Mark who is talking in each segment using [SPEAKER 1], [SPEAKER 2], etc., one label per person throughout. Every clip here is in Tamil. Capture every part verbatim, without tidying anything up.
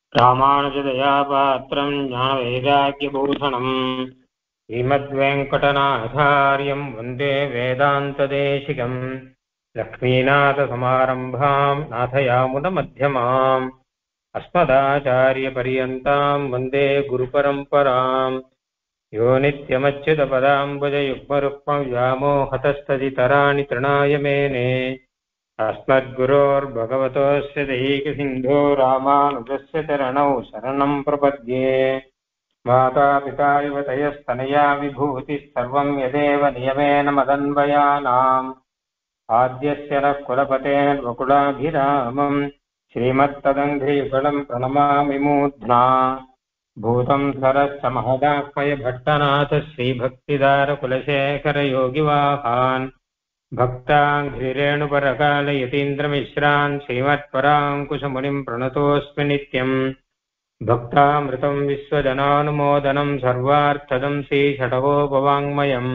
[SPEAKER 1] ராமானுஜதயாபாத்திரம் ஞானவைராக்கியபூஷணம் ஸ்ரீமத்வேங்கடநாதார்யம் வந்தே வேதாந்ததேசிகம் லக்ஷ்மீநாதசமாரம்பாம் நாதயாமுனமத்தியமாம் அஸ்மதாச்சாரியபரியந்தாம் வந்தே குருபரம்பராம் யோ நித்யமच्युतपदाम्बुजयुग्मरुक्मव्यामोहतस्तदितराणि तृणाय मेने अस्मद्गुरोर्भगवतोऽस्य दैकसिन्धो रामानुजस्य चरणौ शरणं प्रपद्ये मातापिता युवतयस्तनया विभूतिः सर्वं यदेव नियमेन मदन्वयानाम् आद्यस्य नः कुलपतेर्वकुलाभिरामम् श्रीमत्तदङ्घ्रियुगलं प्रणमामि मूर्ध्ना भूतं सरश्च महदाह्वय भट्टनाथ श्रीभक्तिदारकुलशेखरयोगिवाहान् भक्ताङ्घ्रिरेणुपरकालयतीन्द्रमिश्रान् श्रीमत्पराङ्कुशमुनिं प्रणतोऽस्मि नित्यम् भक्तामृतं विश्वजनानुमोदनं सर्वार्थदं श्रीषडगोपवाङ्मयम्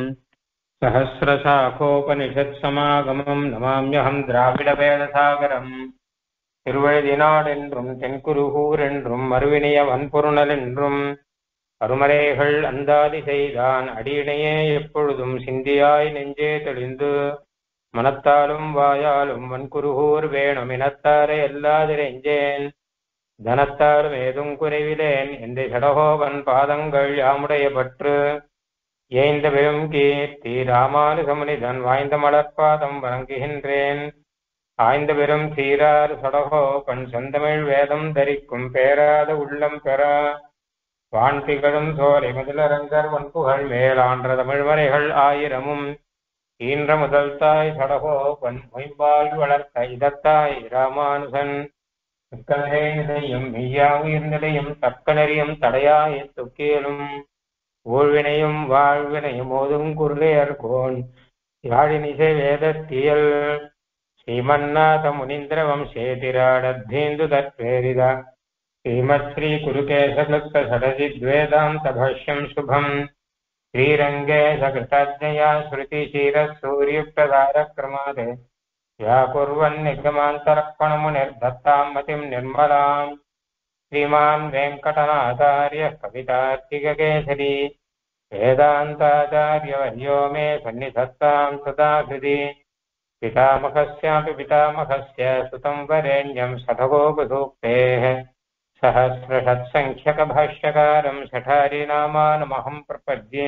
[SPEAKER 1] सहस्रशाखोपनिषत्समागमं नमाम्यहं द्राविडवेदसागरम् திருவழுதினாடென்றும் தென்குருகூரென்றும் மறுவினிய வன்பொருணலென்றும் அருமறைகள் அந்தாதி செய்தான் அடியினையே எப்பொழுதும் சிந்தியாய் நெஞ்சே தெளிந்து மனத்தாலும் வாயாலும் வன்குருகூர் வேணும் இனத்தாரை எல்லாதிரெஞ்சேன் தனத்தாலும் ஏதும் குறைவிலேன் எந்த சடகோபன் பாதங்கள் யாமுடைய பற்று ஏய்ந்த பெரும் கீர்த்தி ராமானுசமுனிதன் வாய்ந்த மலர்பாதம் வணங்குகின்றேன் ஆய்ந்த பெரும் சீரார் சடகோபன் செந்தமிழ் வேதம் தரிக்கும் பேராத உள்ளம் பெற வான்திகழும் சோலை முதலரங்கர் வன்புகழ் மேலான்ற தமிழ்மறைகள் ஆயிரமும் ஈன்ற முதல் தாய் சடகோபன் மொயம்பால் வளர்த்த இதத்தாய் ராமானுசன் நிலையும் மெய்யா உயிர்நிலையும் தக்க நெறியும் தடையாய துக்கியலும் ஊழ்வினையும் வாழ்வினையும் ஓதும் குருளையர்கோன் யாழினிசை வேதத்தியல் श्रीमन्नाथ मुनीन्द्र वंशेतिराडद्धेन्दु तत्प्रेरित श्रीमत्श्री कुरुकेशक्लुप्त षडजिद्वेदान्त भाष्यं शुभं श्रीरङ्गेश कृताज्ञया श्रुतिशीरसूर्युक्तधारक्रमात् व्याकुर्वन्निगमान्तरक्पणमुनिर्दत्तां मतिं निर्मलां श्रीमान् वेङ्कटनाथार्यः कवितार्किककेसरी वेदान्ताचार्यवर्यो मे सन्निधत्तां सदा हृदि पितामहस्यापि पितामहस्य सुतं वरेण्यं शठगोपसूक्तेः सहस्रषट्सङ्ख्यकभाष्यकारं शठारिनामानमहं प्रपद्ये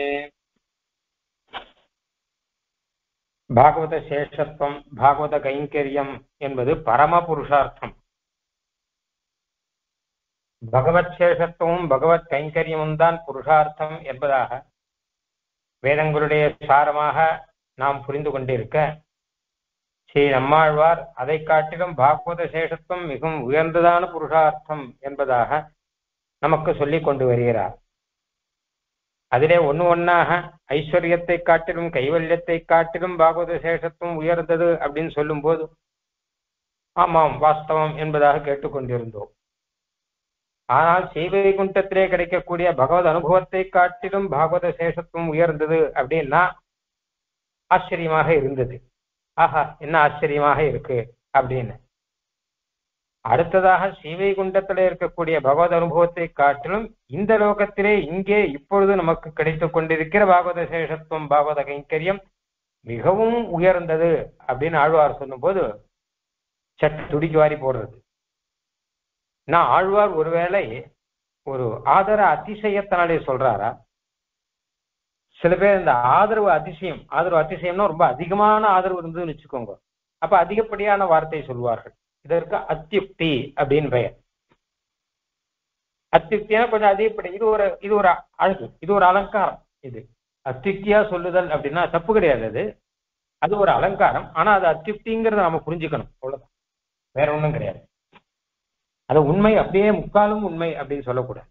[SPEAKER 1] भागवत சேஷத்துவம் பாகவத கைங்கரியம் என்பது பரம புருஷார்த்தம். பகவத் சேஷத்துவம் பகவத் கைங்கரியமும் தான் புருஷார்த்தம் என்பதாக வேதங்களுடைய சாரமாக நாம் புரிந்து கொண்டிருக்க ஸ்ரீ நம்மாழ்வார் அதை காட்டிலும் பாகவத சேஷத்துவம் மிகவும் உயர்ந்ததான புருஷார்த்தம் என்பதாக நமக்கு சொல்லிக் கொண்டு வருகிறார். அதிலே ஒன்று ஒன்னாக ஐஸ்வர்யத்தை காட்டிலும் கைவல்யத்தை காட்டிலும் பாகவத சேஷத்துவம் உயர்ந்தது அப்படின்னு சொல்லும் போது ஆமாம் வாஸ்தவம் என்பதாக கேட்டுக்கொண்டிருந்தோம். ஆனால் ஸ்ரீவைகுண்டத்திலே கிடைக்கக்கூடிய பகவத் அனுபவத்தை காட்டிலும் பாகவத சேஷத்துவம் உயர்ந்தது அப்படின்னா ஆச்சரியமாக இருந்தது. ஆஹா, என்ன ஆச்சரியமாக இருக்கு அப்படின்னு. அடுத்ததாக ஸ்ரீவைகுண்டத்திலே இருக்கக்கூடிய பகவத் அனுபவத்தை காட்டிலும் இந்த லோகத்திலே இங்கே இப்பொழுது நமக்கு கிடைத்துக் கொண்டிருக்கிற பாகவத சேஷத்துவம் பாகவத கைங்கரியம் மிகவும் உயர்ந்தது அப்படின்னு ஆழ்வார் சொல்லும் போது சட்டு துடிக்கு வாரி போடுறது. நான் ஆழ்வார் ஒருவேளை ஒரு ஆதர அதிசயத்தினாலே சொல்றாரா? சில பேர் இந்த ஆதரவு அதிசயம் ஆதரவு அதிசயம்னா ரொம்ப அதிகமான ஆதரவு இருந்ததுன்னு வச்சுக்கோங்க, அப்ப அதிகப்படியான வார்த்தை சொல்வார்கள். இதற்கு அத்தியுக்தி அப்படின்னு பெயர். அத்தியுக்தினா கொஞ்சம் அதிகப்படி, இது ஒரு இது ஒரு அழகு, இது ஒரு அலங்காரம். இது அத்தியுக்தியா சொல்லுதல் அப்படின்னா தப்பு கிடையாது, அது அது ஒரு அலங்காரம். ஆனா அது அத்தியுக்திங்கிறத நாம புரிஞ்சுக்கணும், அவ்வளவுதான், வேற ஒன்றும் கிடையாது. அது உண்மை அப்படியே முக்காலும் உண்மை அப்படின்னு சொல்லக்கூடாது.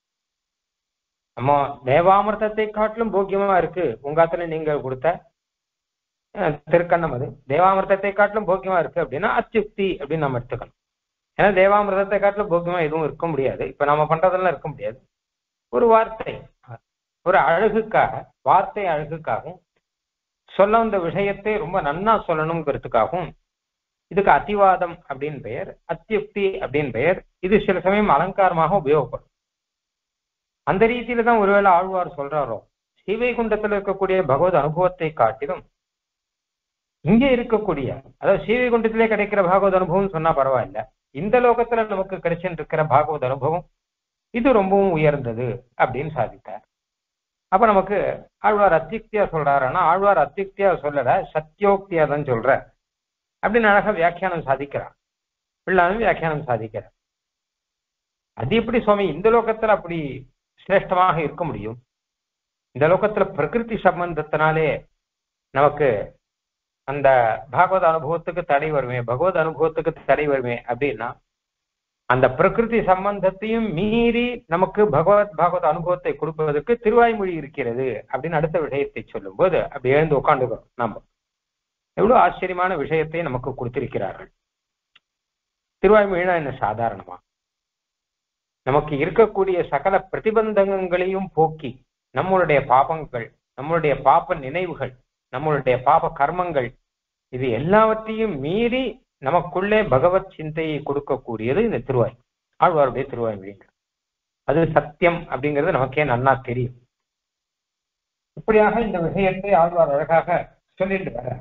[SPEAKER 1] நம்ம தேவாமிர்தத்தை காட்டிலும் போக்கியமா இருக்கு உங்காத்துல நீங்க கொடுத்த திருக்கண்ணம், அது தேவாமிர்தத்தை காட்டிலும் போக்கியமா இருக்கு அப்படின்னா அத்தியுக்தி அப்படின்னு நம்ம எடுத்துக்கணும். ஏன்னா தேவாமிர்தத்தை காட்டிலும் போக்கியமா எதுவும் இருக்க முடியாது, இப்ப நம்ம பண்றதெல்லாம் இருக்க முடியாது. ஒரு வார்த்தை, ஒரு அழகுக்காக, வார்த்தை அழகுக்காகவும் சொல்ல வந்த விஷயத்தை ரொம்ப நன்னா சொல்லணுங்கிறதுக்காகவும் இதுக்கு அதிவாதம் அப்படின்னு பெயர், அத்தியுக்தி அப்படின்னு பெயர். இது சில சமயம் அலங்காரமாக உபயோகப்படும். அந்த ரீதியில தான் ஒருவேளை ஆழ்வார் சொல்றாரோ, ஸ்ரீவைகுண்டத்தில் இருக்கக்கூடிய பகவத் அனுபவத்தை காட்டிலும் இங்கே இருக்கக்கூடிய, அதாவது ஸ்ரீவைகுண்டத்திலே கிடைக்கிற பாகவத அனுபவம் சொன்னா பரவாயில்ல, இந்த லோகத்துல நமக்கு கிடைச்சுட்டு இருக்கிற பாகவத அனுபவம் இது ரொம்பவும் உயர்ந்தது அப்படின்னு சாதித்தார். அப்ப நமக்கு ஆழ்வார் அத்தியுக்தியா சொல்றாருன்னா, ஆழ்வார் அத்தியுக்தியா சொல்லல, சத்தியோக்தியா தான் சொல்ற அப்படின்னு அழகா வியாக்கியானம் சாதிக்கிறார். பிள்ளானும் வியாக்கியானம் சாதிக்கிறார். அது எப்படி சுவாமி இந்த லோகத்துல அப்படி சிரேஷ்டமாக இருக்க முடியும்? இந்த லோகத்துல பிரகிருதி சம்பந்தத்தினாலே நமக்கு அந்த பாகவத அனுபவத்துக்கு தடை வருமே, பகவத் அனுபவத்துக்கு தடை வருமே அப்படின்னா, அந்த பிரகிருதி சம்பந்தத்தையும் மீறி நமக்கு பகவத் பாகவத அனுபவத்தை கொடுப்பதற்கு திருவாய்மொழி இருக்கிறது அப்படின்னு அடுத்த விஷயத்தை சொல்லும் போது அப்படி எழுந்து உட்காந்துக்கிறோம். நம்ம எவ்வளவு ஆச்சரியமான விஷயத்தை நமக்கு கொடுத்திருக்கிறார்கள். திருவாய்மொழினா என்ன சாதாரணமா? நமக்கு இருக்கக்கூடிய சகல பிரதிபந்தங்களையும் போக்கி நம்மளுடைய பாபங்கள், நம்மளுடைய பாப நினைவுகள், நம்மளுடைய பாப கர்மங்கள், இது எல்லாவற்றையும் மீறி நமக்குள்ளே பகவத் சிந்தையை கொடுக்கக்கூடியது இந்த திருவாய், ஆழ்வாருடைய திருவாய்மொழி. அது சத்தியம் அப்படிங்கிறது நமக்கே நன்னா தெரியும். இப்படியாக இந்த விஷயத்தை ஆழ்வார் அழகாக சொல்லிட்டு வர.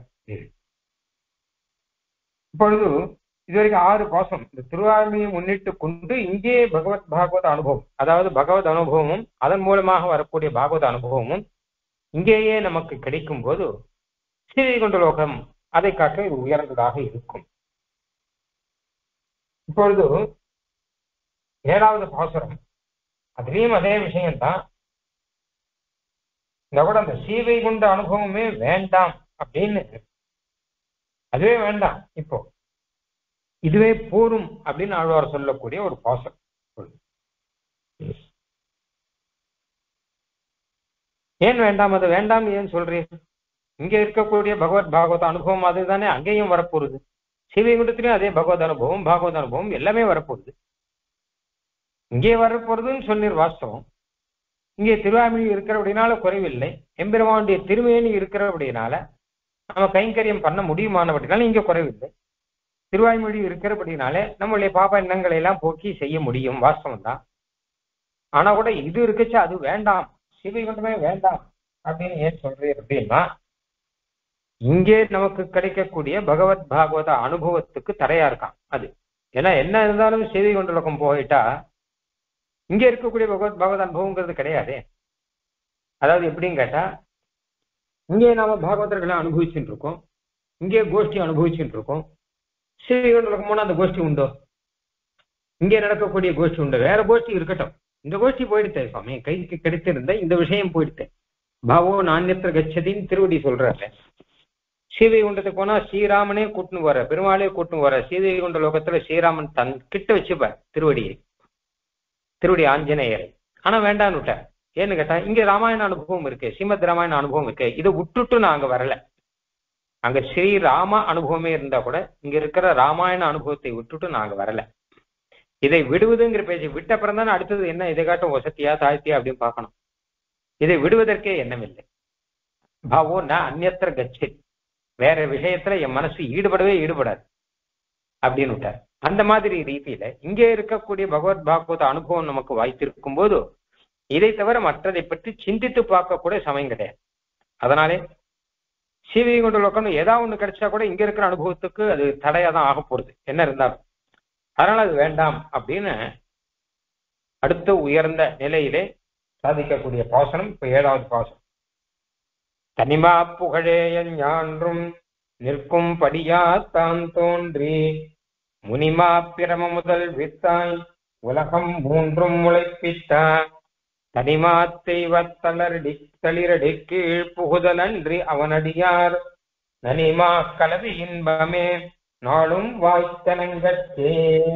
[SPEAKER 1] இப்பொழுது இதுவரைக்கும் ஆறு பாசம் இந்த திருவாய்மொழியை முன்னிட்டு கொண்டு இங்கே பகவத் பாகவத அனுபவம், அதாவது பகவத் அனுபவமும் அதன் மூலமாக வரக்கூடிய பாகவத அனுபவமும் இங்கேயே நமக்கு கிடைக்கும் போது ஸ்ரீவைகுண்ட லோகம் அதை காட்ட இது உயர்ந்ததாக இருக்கும். இப்பொழுது ஏழாவது பாசுரம், அதுலேயும் அதே விஷயம்தான். இந்த கூட அந்த ஸ்ரீவைகுண்ட அனுபவமே வேண்டாம் அப்படின்னு, அதுவே வேண்டாம், இப்போ இதுவே போரும் அப்படின்னு ஆழ்வார் சொல்லக்கூடிய ஒரு பாசுரம். ஏன் வேண்டாம்? அது வேண்டாம் ஏன் சொல்றீங்க? இங்க இருக்கக்கூடிய பகவத் பாகவத அனுபவம் அதுதானே அங்கேயும் வரப்போகுது. ஸ்ரீவைகுண்டத்திலையும் அதே பகவத் அனுபவம் பாகவத அனுபவம் எல்லாமே வரப்போகுது. இங்கே வரப்போறதுன்னு சொன்னீர் வாஸ்தவம். இங்கே திருவாய்மொழி இருக்கிறபடினால குறைவில்லை, எம்பெருமானுடைய திருமேனி இருக்கிறபடினால நம்ம கைங்கரியம் பண்ண முடியுமானபடினால இங்கே குறைவில்லை. திருவாய்மொழி இருக்கிறபடினாலே நம்மளுடைய பாப எண்ணங்களை எல்லாம் போக்கி செய்ய முடியும், வாஸ்தவம் தான். ஆனா கூட இது இருக்குச்சு அது வேண்டாம், ஸ்ரீவைகுண்டமே வேண்டாம் அப்படின்னு ஏன் சொல்றீர் அப்படின்னா, இங்கே நமக்கு கிடைக்கக்கூடிய பகவத் பாகவத அனுபவத்துக்கு தடையா இருக்கான் அது. ஏன்னா என்ன இருந்தாலும் ஸ்ரீவைகுண்ட லோகம் போயிட்டா இங்க இருக்கக்கூடிய பகவத் பாகவத அனுபவங்கிறது கிடையாது. அதாவது எப்படின்னு கேட்டா, இங்கே நாம பாகவதர்களை அனுபவிச்சுட்டு இருக்கோம், இங்கே கோஷ்டி அனுபவிச்சுட்டு இருக்கோம். ஸ்ரீவைகுண்ட லோகம் போனா அந்த கோஷ்டி உண்டோ? இங்கே நடக்கக்கூடிய கோஷ்டி உண்டோ? வேற கோஷ்டி இருக்கட்டும், இந்த கோஷ்டி போயிடுத்தேன் சுவாமி, கைக்கு கிடைத்திருந்த இந்த விஷயம் போயிடுத்தேன். பாவோ நானியத்திர கச்சதின்னு திருவடி சொல்றாரு. ஸ்ரீவைகுண்டத்துக்கு போனா ஸ்ரீராமனே கூட்டுன்னு வர, பெருமாளே கூட்டுன்னு வர. ஸ்ரீவைகுண்ட லோகத்துல ஸ்ரீராமன் தன் கிட்ட வச்சுப்பார் திருவடியை, திருவடி ஆஞ்சநேயரை. ஆனா வேண்டான்னு விட்டார். ஏன்னு கேட்டா, இங்க ராமாயண அனுபவம் இருக்கு, ஸ்ரீமத் ராமாயண அனுபவம் இருக்கு, இதை விட்டுட்டு நான் அங்க வரல. அங்க ஸ்ரீராம அனுபவமே இருந்தா கூட இங்க இருக்கிற ராமாயண அனுபவத்தை விட்டுட்டு நாங்க வரல. இதை விடுவதுங்கிற பேச்சு விட்ட அப்புறம் தானே அடுத்தது என்ன, இதை காட்டும் வசதியா தாழ்த்தியா அப்படின்னு பார்க்கணும். இதை விடுவதற்கே எண்ணம் இல்லை. பாவோ நான் அந்நியத்திர கட்சி, வேற விஷயத்துல என் மனசு ஈடுபடவே ஈடுபடாது அப்படின்னு விட்டார். அந்த மாதிரி ரீதியில இங்கே இருக்கக்கூடிய பகவத் பாகவத அனுபவம் நமக்கு வாய்த்திருக்கும் போது இதை தவிர மற்றதை பற்றி சிந்தித்து பார்க்க கூட சமயம் கிடையாது. அதனாலே ஸ்ரீவைகுண்ட லோகம் ஏதாவது ஒண்ணு கிடைச்சா கூட இங்க இருக்கிற அனுபவத்துக்கு அது தடையா தான் ஆக போறது என்ன இருந்தாலும். அதனால அது வேண்டாம் அப்படின்னு அடுத்த உயர்ந்த நிலையிலே சாதிக்கக்கூடிய பாசனம் இப்ப ஏழாவது பாசனம். தனிமா புகழேயன் ஞான்றும் நிற்கும் படியா தான் தோன்றி முனிமா பிரம முதல் வித்தாய் உலகம் மூன்றும் முளைப்பித்தார் தனிமா தெய்வத்தளரடி தளிரடி கீழ் புகுதல் அன்றி அவனடியார் நனிமா கலவி இன்பமே நாளும் வாய்த்தனங்கற்றே.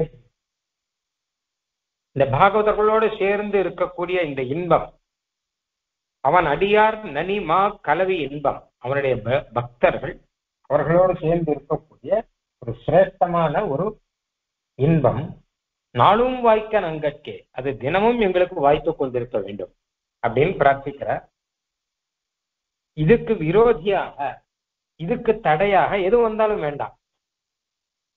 [SPEAKER 1] இந்த பாகவதர்களோடு சேர்ந்து இருக்கக்கூடிய இந்த இன்பம், அவன் அடியார் நனிமா கலவி இன்பம், அவனுடைய பக்தர்கள் அவர்களோடு சேர்ந்து இருக்கக்கூடிய ஒரு சிரேஷ்டமான ஒரு இன்பம், நாளும் வாய்க்க நங்கற்கே, அது தினமும் எங்களுக்கு வாய்ப்பு கொண்டிருக்க வேண்டும் அப்படின்னு பிரார்த்திக்கிறார். இதுக்கு விரோதியாக, இதுக்கு தடையாக எது வந்தாலும் வேண்டாம்.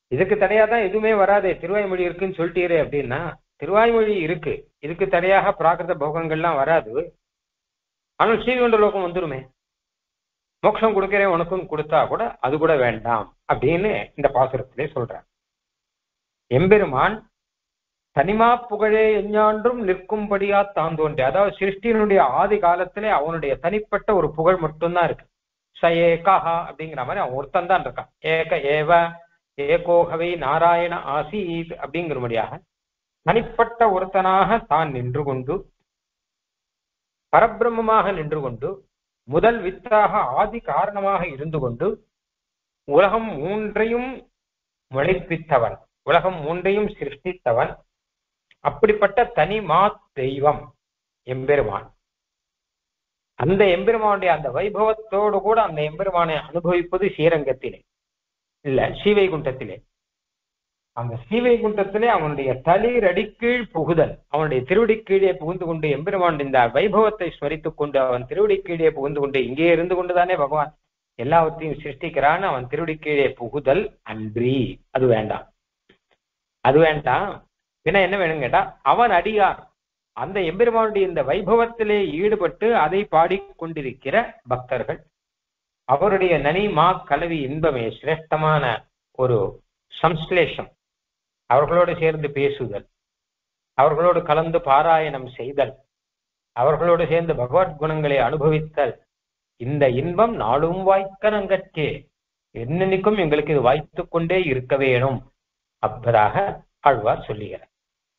[SPEAKER 1] இதுக்கு தடையாதான் எதுவுமே வராதே, திருவாய்மொழி இருக்குன்னு சொல்லிட்டீரே அப்படின்னா, திருவாய்மொழி இருக்கு, இதுக்கு தடையாக பிராகிருத போகங்கள்லாம் வராது. ஆனால் ஸ்ரீகுண்ட லோகம் வந்துருமே, மோட்சம் கொடுக்கிறேன் உனக்கும் கொடுத்தா கூட அது கூட வேண்டாம் அப்படின்னு இந்த பாசுரத்திலே சொல்றார். எம்பெருமான் தனிமா புகழே எஞ்ஞான்றும் நிற்கும்படியா தான் தோன்றி, அதாவது சிருஷ்டியினுடைய ஆதி காலத்திலே அவனுடைய தனிப்பட்ட ஒரு புகழ் மட்டும்தான் இருக்கு. ச ஏகஹா அப்படிங்கிற மாதிரி அவன் ஒருத்தன் தான் இருக்கான். ஏக ஏவ ஏகோகவை நாராயண ஆசீத் அப்படிங்கிறபடியாக தனிப்பட்ட ஒருத்தனாக தான் நின்று கொண்டு, பரபிரம்மமாக நின்று கொண்டு, முதல் வித்தாக ஆதி காரணமாக இருந்து கொண்டு, உலகம் மூன்றையும் முளைப்பித்தவன், உலகம் மூன்றையும் சிருஷ்டித்தவன். அப்படிப்பட்ட தனி மா தெய்வம் எம்பெருமான். அந்த எம்பெருமானுடைய அந்த வைபவத்தோடு கூட அந்த எம்பெருமானை அனுபவிப்பது ஸ்ரீரங்கத்திலே இல்ல ஸ்ரீவைகுண்டத்திலே. அந்த ஸ்ரீவைகுண்டத்திலே அவனுடைய தளிர் அடிக்கீழ் புகுதல், அவனுடைய திருவடி கீழே புகுந்து கொண்டு எம்பெருமான் இந்த வைபவத்தை ஸ்மரித்துக் கொண்டு அவன் திருவடி கீழே புகுந்து கொண்டு, இங்கே இருந்து கொண்டுதானே பகவான் எல்லாவற்றையும் சிருஷ்டிக்கிறான், அவன் திருவடி கீழே புகுதல் அன்றி அது வேண்டாம். அது வேண்டாம். பின்ன என்ன வேணும் கேட்டா, அவன் அடியார் அந்த எம்பெருமானுடைய இந்த வைபவத்திலே ஈடுபட்டு அதை பாடிக்கொண்டிருக்கிற பக்தர்கள், அவருடைய நனி மா கலவி இன்பமே சிரேஷ்டமான ஒரு சம்ஸ்லேஷம், அவர்களோடு சேர்ந்து பேசுதல், அவர்களோடு கலந்து பாராயணம் செய்தல், அவர்களோடு சேர்ந்து பகவத் குணங்களை அனுபவித்தல், இந்த இன்பம் நாளும் வாய்க்க நங்கற்றே, என்னென்னைக்கும் எங்களுக்கு இது வாய்த்து கொண்டே இருக்க வேணும் அப்பதாக ஆழ்வார் சொல்லுகிறார்.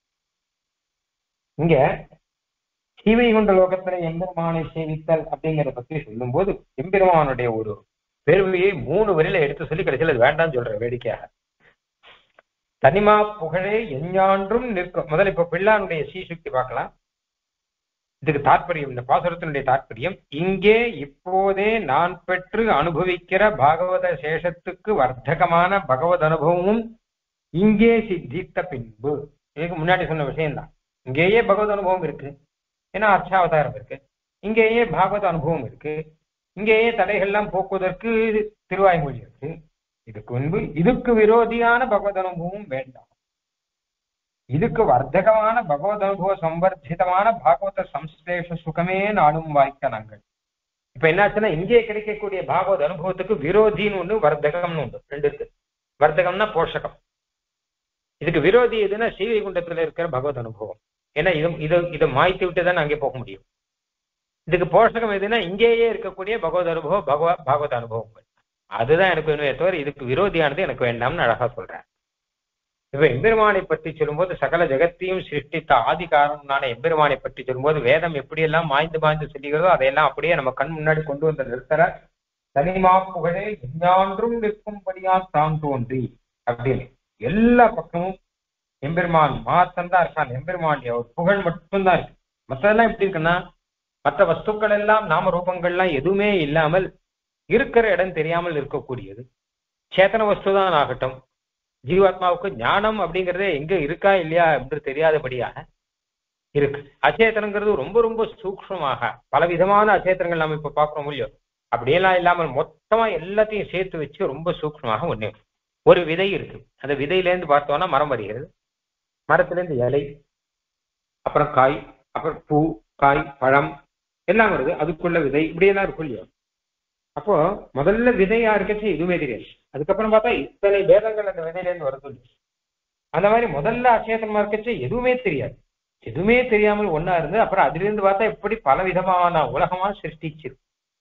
[SPEAKER 1] இங்க ஸ்ரீவைகுண்ட லோகத்துல எம்பெருமானை சேவித்தல் அப்படிங்கிறத பத்தி சொல்லும் போது எம்பெருமானுடைய ஒரு பெருமையை மூணு வரையில எடுத்து சொல்லி கடைசியில் அது வேண்டாம்னு சொல்ற வேடிக்கையாக. தனிமா புகழே எஞ்ஞான்றும் நிற்கும். முதல்ல இப்ப பிள்ளானுடைய ஸ்ரீசுக்தி பார்க்கலாம். இதுக்கு தாற்பயம், இந்த பாசுரத்தினுடைய தாற்பயம், இங்கே இப்போதே நான் பெற்று அனுபவிக்கிற பாகவத சேஷத்துக்கு வர்த்தகமான பகவத் அனுபவமும் இங்கே சித்தித்த பின்பு. இதுக்கு முன்னாடி சொன்ன விஷயம்தான். இங்கேயே பகவத் அனுபவம் இருக்கு, ஏன்னா அர்ச்சாவதாரம் இருக்கு, இங்கேயே பாகவத அனுபவம் இருக்கு, இங்கேயே தடைகள்லாம் போக்குவதற்கு திருவாய்மொழி இருக்கு. இதுக்கு முன்பு இதுக்கு விரோதியான பகவத் அனுபவம் வேண்டாம், இதுக்கு வர்த்தகமான பகவத் அனுபவ சம்பர்த்திதமான பாகவத சம்ஸ்லேஷ சுகமே நானும் வாய்க்க நாங்கள். இப்ப என்னாச்சுன்னா, இங்கே கிடைக்கக்கூடிய பாகவத அனுபவத்துக்கு விரோதின்னு ஒண்ணு, வர்த்தகம்னு உண்டு, ரெண்டு இருக்கு. வர்த்தகம்னா போஷகம், இதுக்கு விரோதி எதுன்னா ஸ்ரீவைகுண்டத்துல இருக்கிற பகவத் அனுபவம். ஏன்னா இது இது இதை மாய்த்து விட்டுதான் அங்கே போக முடியும். இதுக்கு போஷகம் எதுன்னா இங்கேயே இருக்கக்கூடிய பகவத் அனுபவம், பகவ பாகவத அனுபவங்கள், அதுதான் எனக்கு வேணுமே தவிர இதுக்கு விரோதியானது எனக்கு வேண்டாம்னு அழகா சொல்றேன். இப்ப எம்பெருமானை பற்றி சொல்லும்போது, சகல ஜெகத்தையும் சிருஷ்டித்த ஆதி காரணமான எம்பெருமானை பற்றி சொல்லும்போது, வேதம் எப்படியெல்லாம் மாய்ந்து மாய்ந்து சொல்லுகிறதோ அதையெல்லாம் அப்படியே நம்ம கண் முன்னாடி கொண்டு வந்து நிறுத்துற. தனிமா புகழே எஞ்ஞான்றும் நிற்கும்படியா தான் தோன்றி அப்படின்னு எல்லா பக்கமும் எம்பெருமான் மாத்தம் தான் இருக்கான். எம்பெருமானுடைய ஒரு புகழ் மட்டும்தான் இருக்கு. மற்றதெல்லாம் எப்படி இருக்குன்னா, மற்ற வஸ்துக்கள் எல்லாம் நாம ரூபங்கள்லாம் எதுவுமே இல்லாமல் இருக்கிற இடம் தெரியாமல் இருக்கக்கூடியது. சேத்தன வஸ்துதான் ஆகட்டும், ஜீவாத்மாவுக்கு ஞானம் அப்படிங்கிறதே எங்க இருக்கா இல்லையா என்று தெரியாதபடியாக இருக்கு. அச்சேத்தனங்கிறது ரொம்ப ரொம்ப சூக்ஷ்மமாக பலவிதமான அச்சேத்தனங்கள் நம்ம இப்ப பாக்குறோம் இல்லையோ, அப்படியெல்லாம் இல்லாமல் மொத்தமா எல்லாத்தையும் சேர்த்து வச்சு ரொம்ப சூக்ஷ்மமாக ஒண்ணு. ஒரு விதை இருக்கு, அந்த விதையிலேருந்து பார்த்தோம்னா மரம் வருகிறது, மரத்திலேருந்து இலை, அப்புறம் காய், அப்புறம் பூ, காய், பழம் எல்லாம் வருது, அதுக்குள்ள விதை, இப்படியெல்லாம் இருக்கும் இல்லையா. அப்போ முதல்ல விதையா இருக்கச்சு எதுவுமே தெரியாது, அதுக்கப்புறம் பார்த்தா இத்தனை பேதங்கள் அந்த விதையிலேருந்து வருது. அந்த மாதிரி முதல்ல அச்சேதனமா இருக்கச்சு எதுவுமே தெரியாது, எதுவுமே தெரியாமல் ஒன்னா இருந்து அப்புறம் அதிலிருந்து பார்த்தா எப்படி பல விதமான உலகமா சிருஷ்டிச்சிருக்கு.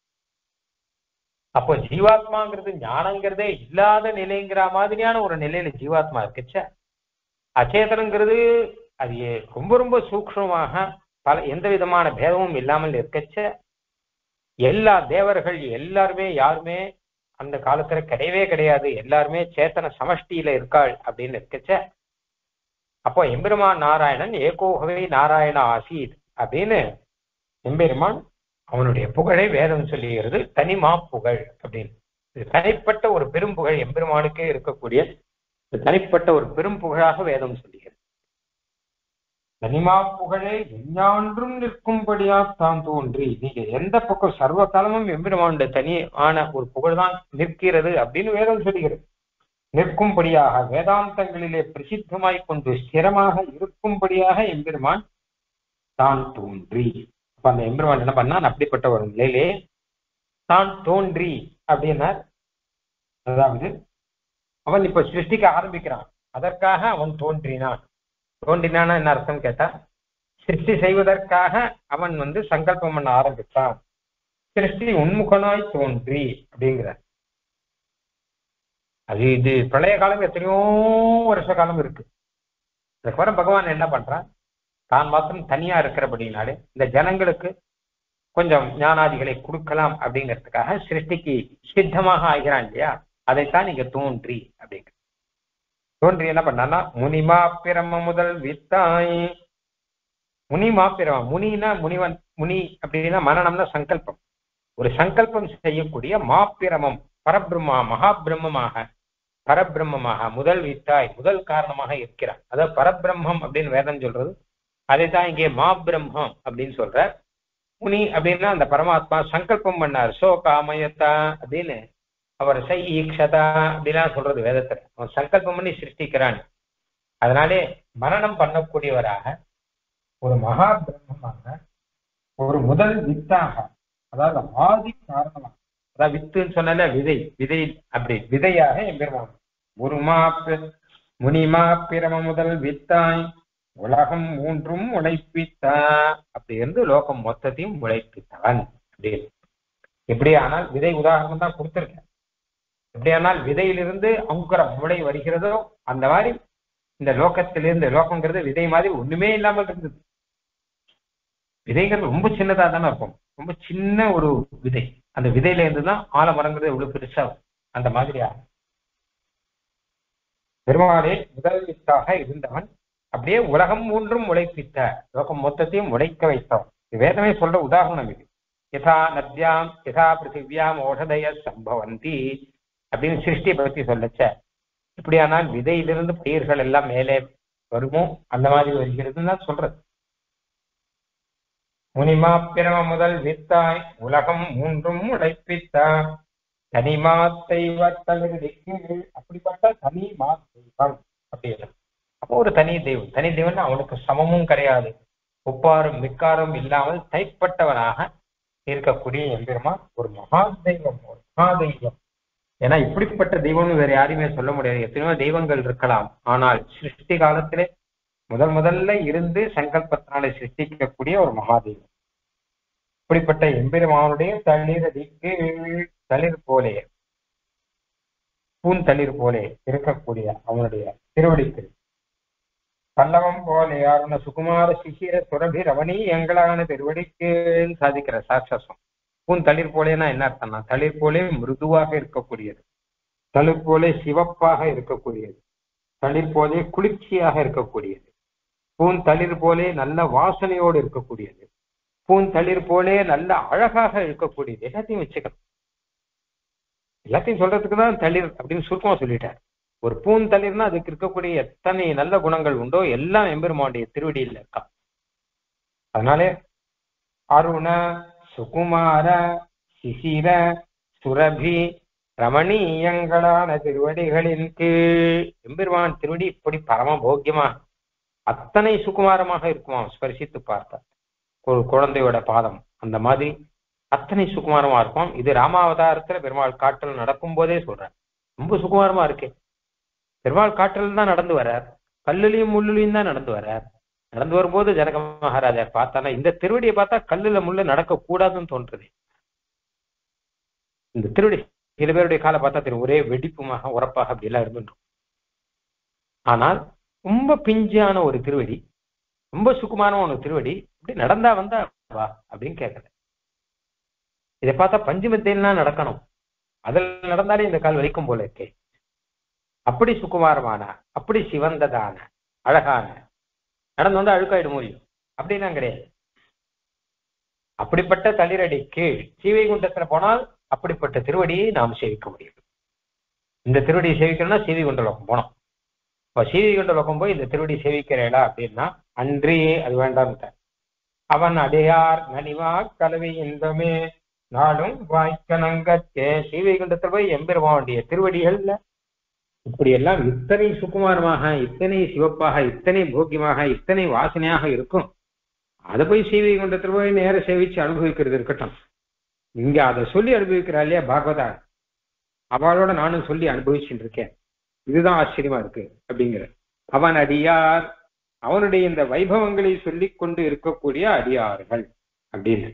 [SPEAKER 1] அப்போ ஜீவாத்மாங்கிறது ஞானங்கிறதே இல்லாத நிலைங்கிற மாதிரியான ஒரு நிலையில ஜீவாத்மா இருக்குச்ச, அச்சேதனங்கிறது அது ரொம்ப ரொம்ப சூக்ஷ்மமாக பல எந்த விதமான பேதமும் இல்லாமல் இருக்கச்ச, எல்லா தேவர்கள் எல்லாருமே யாருமே அந்த காலத்துல கிடையவே கிடையாது, எல்லாருமே சேத்தன சமஷ்டியில இருக்காள் அப்படின்னு இருக்கச்ச, அப்போ எம்பெருமான் நாராயணன் ஏகோகவே நாராயண ஆசீத் அப்படின்னு எம்பெருமான் அவனுடைய புகழை வேதம் சொல்லுகிறது. தனிமா புகழ் அப்படின்னு இது தனிப்பட்ட ஒரு பெரும் புகழ் எம்பெருமானுக்கே இருக்கக்கூடிய தனிப்பட்ட ஒரு பெரும் புகழாக வேதம் சொல்லுகிறது. தனிமா புகழே எஞ்ஞான்றும் நிற்கும்படியா தான் தோன்றி, நீங்க எந்த பக்கம் சர்வ காலமும் எம்பெருமானுடைய தனியான ஒரு புகழ் தான் நிற்கிறது அப்படின்னு வேதம் சொல்லுகிறது. நிற்கும்படியாக வேதாந்தங்களிலே பிரசித்தமாய் கொண்டு ஸ்திரமாக இருக்கும்படியாக எம்பெருமான் தான் தோன்றி. அப்ப அந்த எம்பெருமான் என்ன பண்ணான், அப்படிப்பட்ட ஒரு நிலையிலே தான் தோன்றி அப்படின்னார். அதாவது அவன் இப்ப சிருஷ்டிக்க ஆரம்பிக்கிறான், அதற்காக அவன் தோன்றினான். தோன்றினான்னா என்ன அர்த்தம் கேட்டா, சிருஷ்டி செய்வதற்காக அவன் வந்து சங்கல்பம் பண்ண ஆரம்பித்தான். சிருஷ்டி உன்முகனாய் தோன்றி அப்படிங்கிறார். அது இது பிரளய காலம் எத்தனையோ வருஷ காலம் இருக்கு. அதுக்கப்புறம் பகவான் என்ன பண்றான், தான் மாத்திரம் தனியா இருக்கிறபடினாலே இந்த ஜனங்களுக்கு கொஞ்சம் ஞானாதிகளை கொடுக்கலாம் அப்படிங்கிறதுக்காக சிருஷ்டிக்கு சித்தமாக ஆகிறான் இல்லையா, அதைத்தான் இங்க தோன்றி அப்படிங்கிற. தோன்றி என்ன பண்ணான்னா, முனிமா பிரம முதல் வித்தாய். முனிமா பிரம, முனினா முனிவன், முனி அப்படின்னா மரணம்னா சங்கல்பம். ஒரு சங்கல்பம் செய்யக்கூடிய மாப்பிரமம், பரபிரம்மா மகாபிரம்மமாக பரபிரம்மமாக முதல் வித்தாய் முதல் காரணமாக இருக்கிறான். அதாவது பரபிரம்மம் அப்படின்னு வேதம் சொல்றது, அதைத்தான் இங்கே மாபிரம்மம் அப்படின்னு சொல்ற. முனி அப்படின்னா அந்த பரமாத்மா சங்கல்பம் பண்ணார், சோ காமயத்தா அப்படின்னு அவர் சை ஈக்ஷதா அப்படிலாம் சொல்றது வேதத்துல. அவன் சங்கல்பம் பண்ணி சிருஷ்டிக்கிறான். அதனாலே மரணம் பண்ணக்கூடியவராக ஒரு மகா பிரம்மமாக ஒரு முதல் வித்தாக, அதாவது ஆதி காரணமாக, அதாவது வித்துன்னு சொன்னால விதை, விதை அப்படி விதையாக எம்பெருமான் ஒரு மாப்பு முனிமா பிரம முதல் வித்தாய் உலகம் மூன்றும் உழைப்பித்தா அப்படி இருந்து லோகம் மொத்தத்தையும் உழைப்பித்தவன் அப்படின்னு. எப்படியானால் விதை உதாரணம் தான் கொடுத்திருக்கேன். எப்படியானால் விதையிலிருந்து அங்குரம் முளை வருகிறதோ அந்த மாதிரி இந்த லோகத்திலிருந்து, லோகங்கிறது விதை மாதிரி ஒண்ணுமே இல்லாமல் இருந்தது. விதைங்கிறது ரொம்ப சின்னதா தானே இருக்கும், ரொம்ப சின்ன ஒரு விதை. அந்த விதையில இருந்துதான் ஆலமரங்கிறது எவ்வளவு பெருசா அந்த மாதிரியா பெருமாளே முதல் வித்தாக இருந்தவன். அப்படியே உலகம் மூன்றும் உழைப்பித்த, லோகம் மொத்தத்தையும் உழைக்க வைத்தவன். வேதமே சொல்ற உதாரணம் இது. யதா நத்யாம் யதா பிருத்திவியாம் ஓஷதய சம்பவந்தி அப்படின்னு சிருஷ்டியை பத்தி சொல்லச்ச, இப்படியானால் விதையிலிருந்து பயிர்கள் எல்லாம் மேலே வருமோ அந்த மாதிரி வருகிறதுன்னு தான் சொல்றது. முனிமா பிரம முதல் வித்தாய் உலகம் மூன்றும் உழைப்பித்தா தனிமா தெய்வத்தலிருக்கு. அப்படிப்பட்ட தனி மா தெய்வம் அப்படின்னு. அப்போ ஒரு தனி தெய்வம், தனி தெய்வம் அவனுக்கு சமமும் கிடையாது, ஒப்பாரும் மிக்காரும் இல்லாமல் தைப்பட்டவனாக இருக்கக்கூடிய எம்பெருமான் ஒரு மகா தெய்வம், ஒரு மகா தெய்வம். ஏன்னா இப்படிப்பட்ட தெய்வம்னு வேற யாரையுமே சொல்ல முடியாது. எத்தனையோ தெய்வங்கள் இருக்கலாம், ஆனால் சிருஷ்டி காலத்திலே முதல் முதல்ல இருந்து சங்கல்பத்தினாலே சிருஷ்டிக்கக்கூடிய ஒரு மகா தெய்வம். இப்படிப்பட்ட எம்பெருமானுடைய தளிரடிக்கு தளிர் போலே, பூந்தளிர் போலே இருக்கக்கூடிய அவனுடைய திருவடிக்கு பல்லவம் போலே யாருன சுகுமார சிசிர சுரபி ரமணி எங்களான திருவடிக்கு சாதிக்கிற சாட்சசம். பூந்தளிர் போலேன்னா என்ன அர்த்தம்னா, தளிர் போலே மிருதுவாக இருக்கக்கூடியது, தளிர் போலே சிவப்பாக இருக்கக்கூடியது, தளிர் போலே குளிர்ச்சியாக இருக்கக்கூடியது, பூந்தளிர் போலே நல்ல வாசனையோடு இருக்கக்கூடியது, பூந்தளிர் போலே நல்ல அழகாக இருக்கக்கூடியது. எல்லாத்தையும் வச்சுக்கணும். எல்லாத்தையும் சொல்றதுக்கு தான் தளிர் அப்படின்னு சுருக்கமா சொல்லிட்டார். ஒரு பூந்தளிர்னா அதுக்கு இருக்கக்கூடிய எத்தனை நல்ல குணங்கள் உண்டோ எல்லாம் எம்பெருமானுடைய திருவடியில் இருக்கா. அதனாலே அருண சுகுமார சிசிர சுரபி ரமணீயங்களான திருவடிகளின் கீழ். எம்பெருமான் திருவடி இப்படி பரம போக்கியமா அத்தனை சுகுமாரமாக இருக்குமா, ஸ்பரிசித்து பார்த்தா ஒரு குழந்தையோட பாதம் அந்த மாதிரி அத்தனை சுகுமாரமா இருக்கும். இது ராமாவதாரத்துல பெருமாள் காற்றல் நடக்கும் போதே சொல்றேன், ரொம்ப சுகுமாரமா இருக்கு. பெருமாள் காற்றல் தான் நடந்து வர்றார், கல்லுலையும் முள்ளுலையும் தான் நடந்து வர்றார். நடந்து வரும்போது ஜனக மகாராஜா பார்த்தானா இந்த திருவடியை பார்த்தா கல்லுல முள்ள நடக்க கூடாதுன்னு தோன்றுது. இந்த திருவடி சில பேருடைய காலை பார்த்தா தெரியும், ஒரே வெடிப்புமாக உரப்பாக அப்படி எல்லாம் இருந்துடும். ஆனால் ரொம்ப பிஞ்சான ஒரு திருவடி, ரொம்ப சுக்குமான ஒரு திருவடி, இப்படி நடந்தா வந்தா வா அப்படின்னு கேட்கல. இதை பார்த்தா பஞ்சுமெத்தையெல்லாம் நடக்கணும், அதில் நடந்தாலே இந்த கால் வலிக்கும் போல இருக்கே. அப்படி சுக்குமாரமான, அப்படி சிவந்ததான, அழகான, நடந்து வந்து அழுக்காயிட முடியும் அப்படின்னா கிடையாது. அப்படிப்பட்ட தளிரடி கீழ் சீவைகுண்டத்துல போனால் அப்படிப்பட்ட திருவடியை நாம் சேவிக்க முடியும். இந்த திருவடியை சேவிக்கணும்னா சீவைகுண்ட லோகம் போனோம். இப்போ சீவைகுண்ட லோகம் போய் இந்த திருவடி சேவிக்கிறேடா அப்படின்னா அன்றே அது வேண்டாம். அவன் அடையார் நனிவா கலவை இன்பமே நாளும் வாய்க்கணங்கே. சீவைகுண்டத்துல போய் எம்பெருமானுடைய திருவடிகள்ல இப்படியெல்லாம் இத்தனை சுகுமாரமாக, இத்தனை சிவப்பாக, இத்தனை போக்கியமாக, இத்தனை வாசனையாக இருக்கும். அதை போய் சீவை கொண்டத்தில் போய் நேர சேவிச்சு அனுபவிக்கிறது இருக்கட்டும். இங்க அதை சொல்லி அனுபவிக்கிறா இல்லையா பாகவதா, அவளோட நானும் சொல்லி அனுபவிச்சுட்டு இருக்கேன். இதுதான் ஆச்சரியமா இருக்கு அப்படிங்கிற. அவன் அடியார், அவனுடைய இந்த வைபவங்களை சொல்லி கொண்டு இருக்கக்கூடிய அடியார்கள் அப்படின்னு.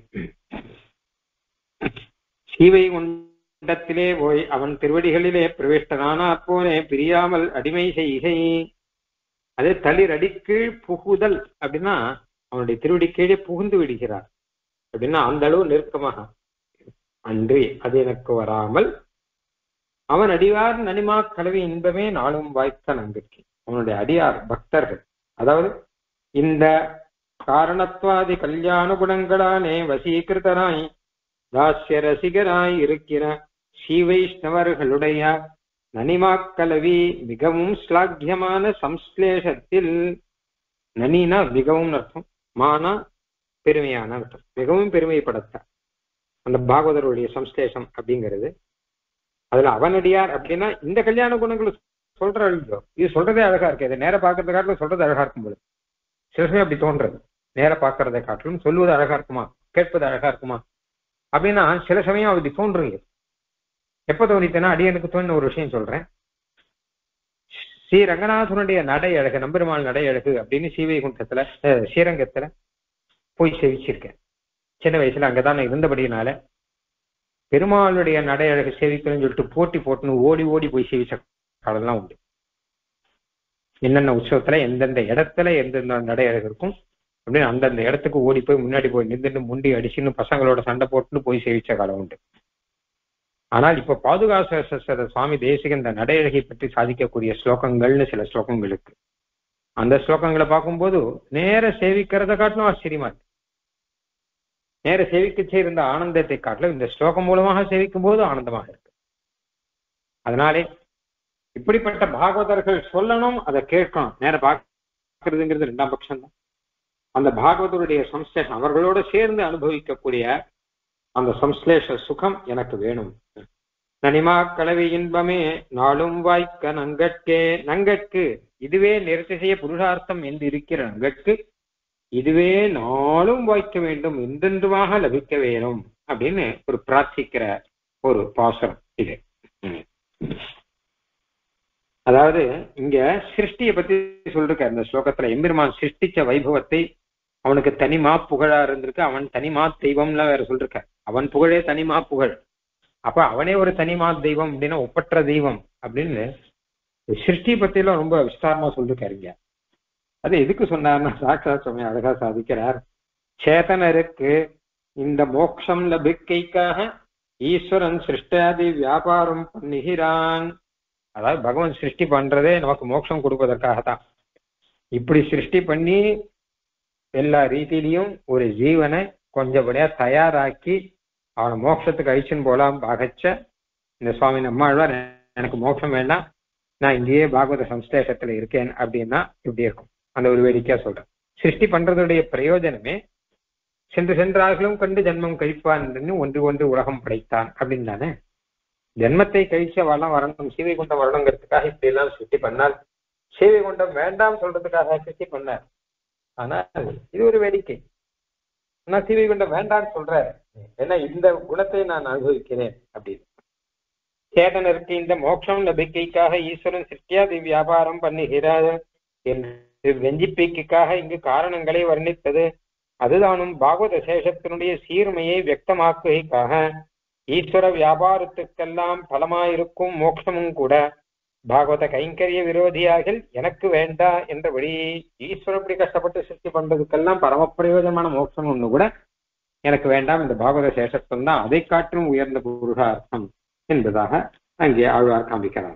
[SPEAKER 1] சீவை குண்டத்திலே போய் அவன் திருவடிகளிலே பிரவேஷ்டனானா போனே பிரியாமல் அடிமை செய்கை. அதே தளிர் அடிக்கீழ் புகுதல் அப்படின்னா அவனுடைய திருவடி கீழே புகுந்து விடுகிறார் அப்படின்னா அந்த அளவு நெருக்கமாக. அன்றி அது எனக்கு வராமல் அவன் அடியார் நனிமா கலவி இன்பமே நாளும் வாய்த்த நம்பிக்கை. அவனுடைய அடியார் பக்தர்கள், அதாவது இந்த காரணத்வாதி கல்யாண குணங்களானே வசீகிருதராய் தாஸ்ய ரசிகராய் இருக்கிற ஸ்ரீ வைஷ்ணவர்களுடைய நனிமாக்கலவி மிகவும் ஸ்லாக்கியமான சம்ஸ்லேஷத்தில், நனினா மிகவும் அர்த்தம், மானா பெருமையான அர்த்தம், மிகவும் பெருமைப்படத்த அந்த பாகவதருடைய சம்ஸ்லேஷம் அப்படிங்கிறது. அதுல அவனடியார் அப்படின்னா இந்த கல்யாண குணங்கள் சொல்ற அழிஞ்சோ, இது சொல்றதே அழகா இருக்கு. இதை நேர பாக்குறதை காட்டிலும் சொல்றது அழகா இருக்கும் போது சில சமயம் அப்படி தோன்றது. நேர பாக்குறதை காட்டிலும் சொல்லுவது அழகா இருக்குமா, கேட்பது அழகா இருக்குமா அப்படின்னா சில சமயம் அப்படி தோன்றுங்க. எப்ப தோணித்தேன்னா அடியனுக்கு தோணின ஒரு விஷயம் சொல்றேன். ஸ்ரீ ரங்கநாதனுடைய நடை அழகு, நம்பெருமாள் நடை அழகு அப்படின்னு ஸ்ரீவைகுண்டத்துல ஸ்ரீரங்கத்துல போய் சேவிச்சிருக்கேன். சின்ன வயசுல அங்கதான் இருந்தபடினால பெருமாளுடைய நடை அழகு சேவிக்கணும்னு சொல்லிட்டு போட்டி போட்டுன்னு ஓடி ஓடி போய் சேவிச்ச காலம்லாம் உண்டு. என்னென்ன உற்சவத்துல எந்தெந்த இடத்துல எந்தெந்த நடை அழகு இருக்கும் அப்படின்னு அந்தந்த இடத்துக்கு ஓடி போய் முன்னாடி போய் நின்றுட்டு முண்டி அடிச்சுன்னு பசங்களோட சண்டை போட்டுன்னு போய் சேவிச்ச காலம் உண்டு. ஆனால் இப்ப பாதுகாச சுவாமி தேசிக இந்த நடையழகை பற்றி சாதிக்கக்கூடிய ஸ்லோகங்கள்னு சில ஸ்லோகங்கள் இருக்கு. அந்த ஸ்லோகங்களை பார்க்கும்போது நேர சேவிக்கிறத காட்டிலும் ஆச்சரியமா இருக்கு. நேர சேவிக்கச்சே இருந்த ஆனந்தத்தை காட்டிலும் இந்த ஸ்லோகம் மூலமாக சேவிக்கும் போது ஆனந்தமாக இருக்கு. அதனாலே இப்படிப்பட்ட பாகவதர்கள் சொல்லணும், அதை கேட்கணும். நேர பார்க்கறதுங்கிறது ரெண்டாம் பட்சம் தான். அந்த பாகவதருடைய சம்ஸ்லேஷம் அவர்களோட சேர்ந்து அனுபவிக்கக்கூடிய அந்த சம்ஸ்லேஷ சுகம் எனக்கு வேணும். நனிமா கலவி இன்பமே நாளும் வாய்க்க நங்கட்கே. நங்கட்கு இதுவே நிறத்திசைய புருஷார்த்தம் என்று இருக்கிற நங்கட்கு இதுவே நாளும் வாய்க்க வேண்டும், எந்தெந்துமாக லபிக்க வேணும் அப்படின்னு ஒரு பிரார்த்திக்கிற ஒரு பாசனம் இது. அதாவது இங்க சிருஷ்டியை பத்தி சொல்லிருக்க இந்த ஸ்லோகத்துல எம்பெருமான் சிருஷ்டிச்ச வைபவத்தை அவனுக்கு தனிமா புகழா இருந்திருக்கு. அவன் தனிமா தெய்வம்லாம் வேற சொல்லிருக்க. அவன் புகழே தனிமா புகழ். அப்ப அவனே ஒரு தனிமா தெய்வம் அப்படின்னா ஒப்பற்ற தெய்வம் அப்படின்னு சிருஷ்டி பத்தியெல்லாம் ரொம்ப விஸ்தாரமா சொல்லிருக்காருங்க. அது எதுக்கு சொன்னார்னா சாட்சாத் சுவாமி அழகா சாதிக்கிறார். சேதனருக்கு இந்த மோட்சம் லபிக்கைக்காக ஈஸ்வரன் சிருஷ்டாதி வியாபாரம் பண்ணுகிறான். அதாவது பகவான் சிருஷ்டி பண்றதே நமக்கு மோட்சம் கொடுப்பதற்காகத்தான். இப்படி சிருஷ்டி பண்ணி எல்லா ரீதியிலையும் ஒரு ஜீவனை கொஞ்சப்படியா தயாராக்கி அவனை மோட்சத்துக்கு அழிச்சுன்னு போலாம் பாகச்ச இந்த சுவாமி நம்மாழ்வார் எனக்கு மோட்சம் வேண்டாம், நான் இங்கேயே பாகவத சம்ஸ்லேஷத்துல இருக்கேன் அப்படின்னா இப்படி இருக்கும். அந்த ஒரு வேடிக்கையா சொல்றேன். சிருஷ்டி பண்றதுடைய பிரயோஜனமே சென்று சென்றார்களும் கண்டு ஜென்மம் கழிப்பான் ஒன்று ஒன்று உலகம் படைத்தான் அப்படின்னு தானே. ஜென்மத்தை கழிச்ச வளம் வரணும், சீவை குண்டம் வரணுங்கிறதுக்காக இப்படி எல்லாம் சிருஷ்டி பண்ணால், சீவை குண்டம் வேண்டாம் சொல்றதுக்காக சிருஷ்டி பண்ணார். ஆனா இது ஒரு வேடிக்கை. ஆனா சீவை குண்டம் வேண்டான்னு சொல்ற, ஏன்னா இந்த குணத்தை நான் அனுபவிக்கிறேன் அப்படின்னு. சேதனருக்கு இந்த மோட்சம் நம்பிக்கைக்காக ஈஸ்வரன் சிருஷ்டியாதி வியாபாரம் பண்ணுகிறார் என்று வெஞ்சிப்பைக்காக இங்கு காரணங்களை வர்ணித்தது. அதுதானும் பாகவத சேஷத்தினுடைய சீர்மையை வியக்தமாக்குகைக்காக ஈஸ்வர வியாபாரத்துக்கெல்லாம் பலமாயிருக்கும் மோட்சமும் கூட பாகவத கைங்கரிய விரோதியாக எனக்கு வேண்டா என்றபடி ஈஸ்வரன் இப்படி கஷ்டப்பட்டு சிருஷ்டி பண்றதுக்கெல்லாம் பரம பிரயோஜனமான மோட்சம் ஒண்ணு கூட எனக்கு வேண்டாம், இந்த பாகவத சேஷத்துவம் தான் அதை காற்றும் உயர்ந்த புருஷார்த்தம் என்பதாக அங்கே ஆழ்வார் காண்பிக்கிறார்.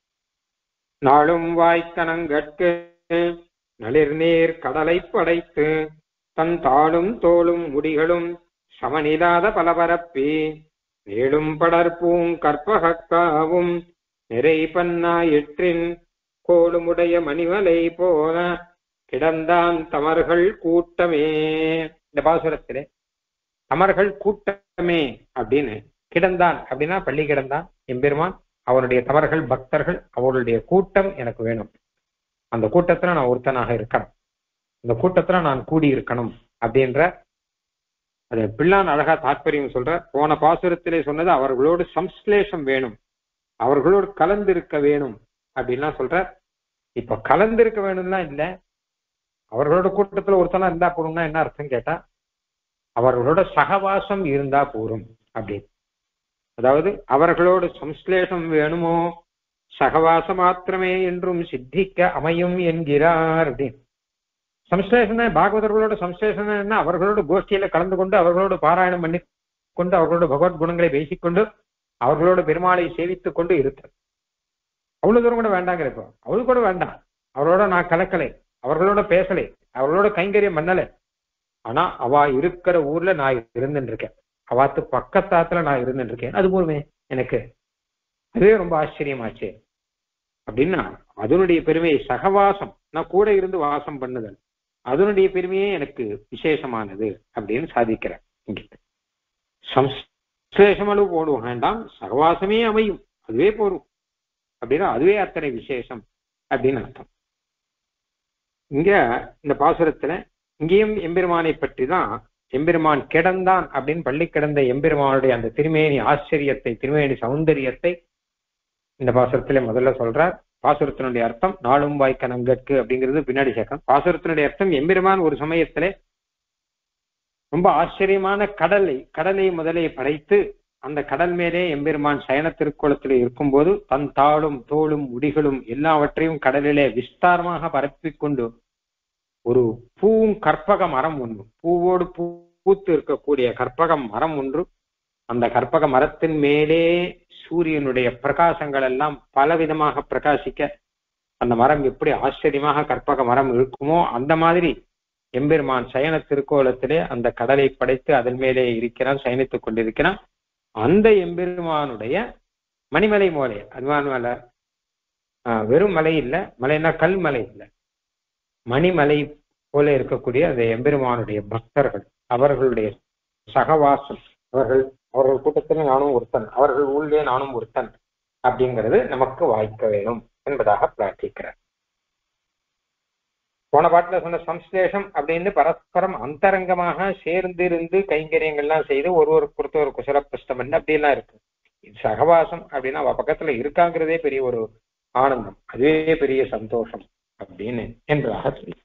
[SPEAKER 1] நாளும் வாய்க்கணங்கட்கு நளிர் நீர் கடலை படைத்து தன் தாளும் தோளும் முடிகளும் சமனில்லாத பலபரப்பி நீளும் படற்பூங் கற்பகாவும் நிறை பன்னாயிற்றின் கோளுமுடைய மணிமலை போல கிடந்தான் தமர்கள் கூட்டமே. இந்த பாசுரத்திலே தமர்கள் கூட்டமே அப்படின்னு கிடந்தான் அப்படின்னா பள்ளி கிடந்தான் எம்பெருமான் அவனுடைய தவறுகள் பக்தர்கள் அவருடைய கூட்டம் எனக்கு வேணும். அந்த கூட்டத்துல நான் ஒருத்தனாக இருக்கணும், இந்த கூட்டத்துல நான் கூடி இருக்கணும் அப்படின்ற அது பிள்ளான் அழகா தாற்பயம் சொல்ற. போன பாசுரத்திலே சொன்னது அவர்களோடு சம்ஸ்லேஷம் வேணும், அவர்களோடு கலந்திருக்க வேணும் அப்படின்லாம் சொல்ற. இப்ப கலந்திருக்க வேணும்லாம் இல்ல, அவர்களோட கூட்டத்துல ஒருத்தனா இருந்தா போறோம்னா என்ன அர்த்தம் கேட்டா அவர்களோட சகவாசம் இருந்தா போரும் அப்படின்னு. அதாவது அவர்களோடு சம்ஸ்லேஷம் வேணுமோ சகவாசம் மாத்திரமே என்றும் சித்திக்க அமையும் என்கிறார் அப்படின்னு. சம்ஸ்லேஷன் பாகவதர்களோட சம்ஸ்லேஷன் என்ன, அவர்களோட கோஷ்டியில கலந்து கொண்டு அவர்களோடு பாராயணம் பண்ணி கொண்டு அவர்களோட பகவத் குணங்களை பேசிக்கொண்டு அவர்களோட பெருமாளை சேவித்துக் கொண்டு இருத்தல். அவ்வளவு தூரம் கூட வேண்டாங்கிற, இப்போ அவ்வளவு கூட வேண்டாம், அவரோட நான் கலக்கலை, அவர்களோட பேசலை, அவர்களோட கைங்கரியம் பண்ணலை, ஆனா அவ இருக்கிற ஊர்ல நான் இருந்துட்டு இருக்கேன், அவாத்து பக்கத்தாத்துல நான் இருந்துட்டு இருக்கேன், அது போருமே எனக்கு, அதுவே ரொம்ப ஆச்சரியமாச்சு அப்படின்னா அதனுடைய பெருமையை சகவாசம், நான் கூட இருந்து வாசம் பண்ணுதல், அதனுடைய பெருமையே எனக்கு விசேஷமானது அப்படின்னு சாதிக்கிறேன். இங்கிட்டு சம்ஸ்லேஷம் அளவு போடுவோம் வேண்டாம், சகவாசமே அமையும் அதுவே போரும் அப்படின்னா அதுவே அத்தனை விசேஷம் அப்படின்னு அர்த்தம். இங்க இந்த பாசுரத்துல இங்கேயும் எம்பெருமானை பற்றி தான், எம்பெருமான் கிடந்தான் அப்படின்னு பள்ளி கிடந்த எம்பெருமானுடைய அந்த திருமேனி ஆச்சரியத்தை, திருமேனி சௌந்தரியத்தை இந்த பாசுரத்திலே முதல்ல சொல்றார். பாசுரத்தினுடைய அர்த்தம் நாளும் வாய்க்க நங்கற்கு அப்படிங்கிறது பின்னாடி சேர்க்கணும். பாசுரத்தினுடைய அர்த்தம் எம்பெருமான் ஒரு சமயத்திலே ரொம்ப ஆச்சரியமான கடலை கடலை முதலே படைத்து அந்த கடல் மேலே எம்பெருமான் சயன திருக்கோலத்திலே இருக்கும்போது தன் தாளும் தோளும் உடிகளும் எல்லாவற்றையும் கடலிலே விஸ்தாரமாக பரப்பிக் கொண்டு ஒரு பூவும் கற்பக மரம் ஒன்று, பூவோடு பூத்து இருக்கக்கூடிய கற்பக மரம் ஒன்று, அந்த கற்பக மரத்தின் மேலே சூரியனுடைய பிரகாசங்கள் எல்லாம் பலவிதமாக பிரகாசிக்க அந்த மரம் எப்படி ஆச்சரியமாக கற்பக மரம் இருக்குமோ அந்த மாதிரி எம்பெருமான் சயன திருக்கோலத்திலே அந்த கடலை படைத்து அதன் மேலே இருக்கிறான், சயனித்துக் கொண்டிருக்கிறான். அந்த எம்பெருமானுடைய மணிமலை மோலை, அதுவான் மலை, ஆஹ் வெறும் மலை இல்லை, மலைன்னா கல் மலை இல்லை, மணிமலை போல இருக்கக்கூடிய அந்த எம்பெருமானுடைய பக்தர்கள், அவர்களுடைய சகவாசம், அவர்கள் அவர்கள் கூட்டத்தில் நானும் ஒருத்தன், அவர்கள் உள்ளே நானும் ஒருத்தன் அப்படிங்கிறது நமக்கு வாய்க்க வேணும் என்பதாக பிரார்த்திக்கிறார். போன பாட்டுல சொன்ன சம்ஸ்லேஷம் அப்படின்னு பரஸ்பரம் அந்தரங்கமாக சேர்ந்திருந்து கைங்கரியங்கள்லாம் செய்து ஒருவருக்கு பொறுத்த ஒரு குசல பிரஷ்டம் பண்ண அப்படிலாம் இருக்கு. இது சகவாசம் அப்படின்னா அவ பக்கத்துல இருக்காங்கிறதே பெரிய ஒரு ஆனந்தம், அதுவே பெரிய சந்தோஷம் அப்படின்னு என்பதாக சொல்லி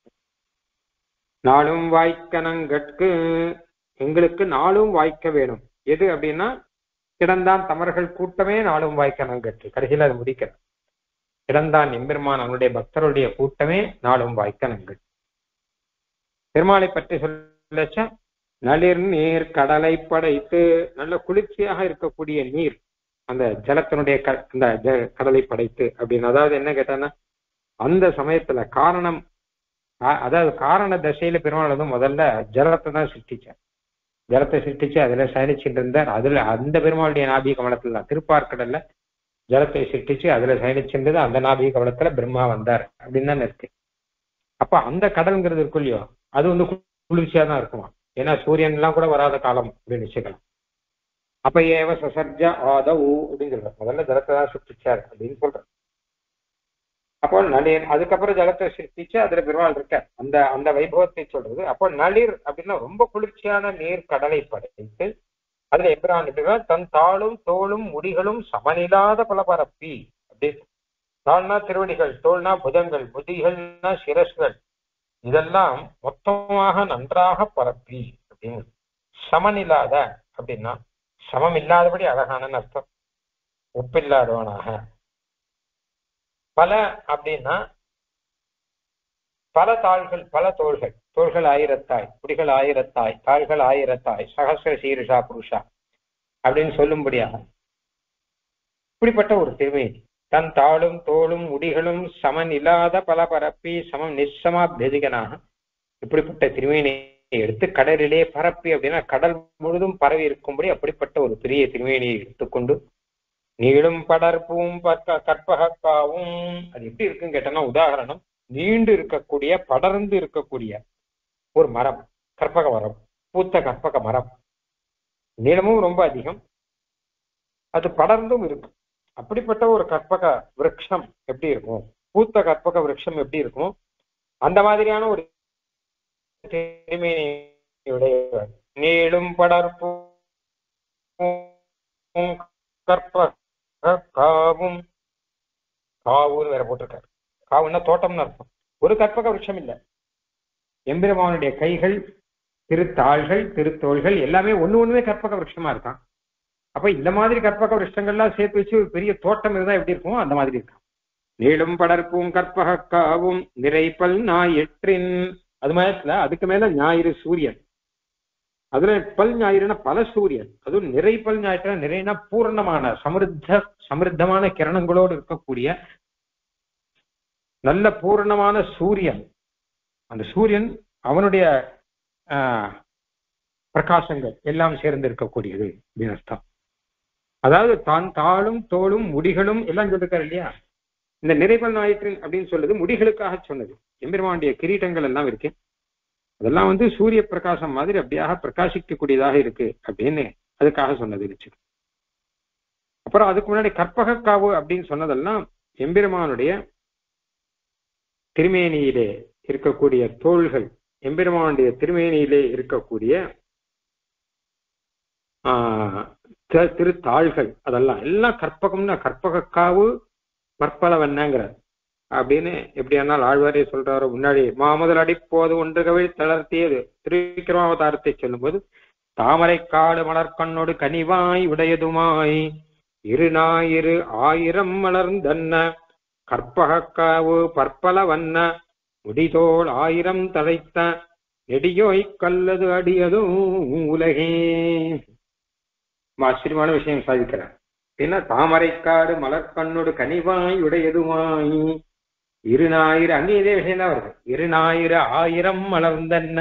[SPEAKER 1] நாளும் வாய்க்கனங்கட்கு, எங்களுக்கு நாளும் வாய்க்க வேணும். எது அப்படின்னா கிடந்தான் தமர்கள் கூட்டமே நாளும் வாய்க்கனங்கட்கு, கடைசியில் அது முடிக்கிற கிடந்தான் எம்பெருமான் அவனுடைய பக்தருடைய கூட்டமே நாளும் வாய்க்கனங்கள். பெருமாளை பற்றி சொல்லச்ச நளிர் நீர் கடலை படைத்து, நல்ல குளிர்ச்சியாக இருக்கக்கூடிய நீர் அந்த ஜலத்தினுடைய க அந்த கடலை படைத்து அப்படின்னு. அதாவது என்ன கேட்டான்னா அந்த சமயத்துல காரணம், அதாவது காரண தசையில பெருமாள் வந்து முதல்ல ஜலத்தை தான் சிருஷ்டிச்சார், ஜலத்தை சிருஷ்டிச்சு அதுல சயனிச்சுட்டு இருந்தார். அதுல அந்த பெருமாளுடைய நாபிக கமலத்துல தான் திருப்பார்க்கடல்ல ஜலத்தை சிருஷ்டிச்சு அதுல சயனிச்சுன்றது, அந்த நாபிக கமலத்துல பிரம்மா வந்தார் அப்படின்னு தான் இருக்கு. அப்ப அந்த கடல்ங்கிறது இருக்கும் இல்லையோ, அது வந்து குளிர்ச்சியா தான் இருக்குமா, ஏன்னா சூரியன் எல்லாம் கூட வராத காலம் அப்படின்னு வச்சுக்கலாம். அப்ப ஏவ சசர்ஜ ஆதவ் அப்படின்னு சொல்ற, முதல்ல ஜலத்தை தான் சிருஷ்டிச்சார் அப்படின்னு சொல்ற. அப்போ நளிர், அதுக்கப்புறம் ஜலத்தை சிருஷ்டிச்சு அதுல பெருமாள் இருக்க அந்த அந்த வைபவத்தை சொல்றது. அப்போ நளிர் அப்படின்னா ரொம்ப குளிர்ச்சியான நீர் கடலை படைத்து அதுல எம்பிரான் எப்படின்னா தன் தாளும் தோளும் முடிகளும் சமனில்லாத பல பரப்பி அப்படின்னு. தாள்னா திருவடிகள், தோல்னா புதங்கள், முதிகள்னா சிரஸ்கள், இதெல்லாம் மொத்தமாக நன்றாக பரப்பி அப்படின்னு. சமனில்லாத அப்படின்னா சமம் இல்லாதபடி அழகான அர்த்தம், ஒப்பில்லாதவனாக. பல அப்படின்னா பல தாள்கள், பல தோள்கள், தோள்கள் ஆயிரத்தாய், குடிகள் ஆயிரத்தாய், தாள்கள் ஆயிரத்தாய், சகசிர சீருஷா புருஷா அப்படின்னு சொல்லும்படியாக இப்படிப்பட்ட ஒரு திருமேனி. தன் தாளும் தோளும் முடிகளும் சமன் இல்லாத பல பரப்பி சமம் நிச்சமா பேதிகனாக இப்படிப்பட்ட திருமேனியை எடுத்து கடலிலே பரப்பி அப்படின்னா கடல் முழுதும் பரவி இருக்கும்படி அப்படிப்பட்ட ஒரு பெரிய திருமேனியை எடுத்துக்கொண்டு நீளும் படர்ப்பும் கற்பகாவும், அது எப்படி இருக்குன்னு கேட்டோம்னா உதாரணம், நீண்டு இருக்கக்கூடிய படர்ந்து இருக்கக்கூடிய ஒரு மரம், கற்பக மரம், பூத்த கற்பக மரம், நீளமும் ரொம்ப அதிகம், அது படர்ந்தும் இருக்கு. அப்படிப்பட்ட ஒரு கற்பக விருட்சம் எப்படி இருக்கும், பூத்த கற்பக விருட்சம் எப்படி இருக்கும், அந்த மாதிரியான ஒரு திருமேனியுடைய நீளும் படர்ப்பும் கற்பக காவும், காவுன்னு வேற போட்டிருக்காரு. காவுன்னா தோட்டம்னு அர்த்தம். ஒரு கற்பக விருட்சம் இல்லை. எம்பெருமானுடைய கைகள், திருத்தாள்கள், திருத்தோள்கள் எல்லாமே ஒண்ணு ஒண்ணுமே கற்பக விருட்சமா இருக்கான். அப்ப இந்த மாதிரி கற்பக விருட்சங்கள்லாம் சேர்த்து வச்சு ஒரு பெரிய தோட்டம் இருந்தா எப்படி இருக்கும், அந்த மாதிரி இருக்கான். நீளும் படர்ப்பும் கற்பக காவும் நிறைப்பல் ஞாயிற்றின், அது மாதிரி அதுக்கு மேல ஞாயிறு சூரியன், அதுல பல் ஞாயிறுனா பல சூரியன், அதுவும் நிறைப்பல் ஞாயிற்றுனா நிறைனா பூர்ணமான சமிருத்த சமிருத்தமான கிரணங்களோடு இருக்கக்கூடிய நல்ல பூர்ணமான சூரியன். அந்த சூரியன் அவனுடைய ஆஹ் பிரகாசங்கள் எல்லாம் சேர்ந்து இருக்கக்கூடியது அப்படின்னு அர்த்தம். அதாவது தான் தாளும் தோளும் முடிகளும் எல்லாம் சொல்லிருக்காரு இல்லையா. இந்த நிறைபல் ஞாயிற்றின் அப்படின்னு சொல்லுது முடிகளுக்காக சொன்னது. எம்பெருமானுடைய கிரீட்டங்கள் எல்லாம் இருக்கு, அதெல்லாம் வந்து சூரிய பிரகாசம் மாதிரி அப்படியாக பிரகாசிக்கக்கூடியதாக இருக்கு அப்படின்னு அதுக்காக சொன்னது வச்சு. அப்புறம் அதுக்கு முன்னாடி கற்பக காவு அப்படின்னு சொன்னதெல்லாம் எம்பெருமானுடைய திருமேனியிலே இருக்கக்கூடிய தோள்கள், எம்பெருமானுடைய திருமேனியிலே இருக்கக்கூடிய ஆஹ் திருத்தாள்கள், அதெல்லாம் எல்லாம் கற்பகம்னா கற்பக காவு பற்பலவன்னங்கிறார் அப்படின்னு எப்படியானால் ஆழ்வாரே சொல்றாரு. முன்னாடி மாமுதல் அடிப்போது ஒன்று கவிழ் தளர்த்தியது திருவிக்கிரமாவதாரத்தை சொல்லும் போது தாமரை காடு மலர்கண்ணோடு கனிவாய் உடையதுமாய் இரு ஞாயிறு ஆயிரம் மலர்ந்தன்ன கற்பக காவு பற்பலவன்ன முடிதோள் ஆயிரம் தழைத்த நெடியோய் கல்லது அடியதும் உலகே. ஆச்சரியமான விஷயம் சாதிக்கிறார். ஏன்னா தாமரைக்காடு மலர்கண்ணோடு கனிவாய் உடையதுமாய் இரு ஞாயிறு, அங்கே இதே விஷயம் தான் வருது. இரு ஞாயிறு ஆயிரம் மலர்ந்தன்ன,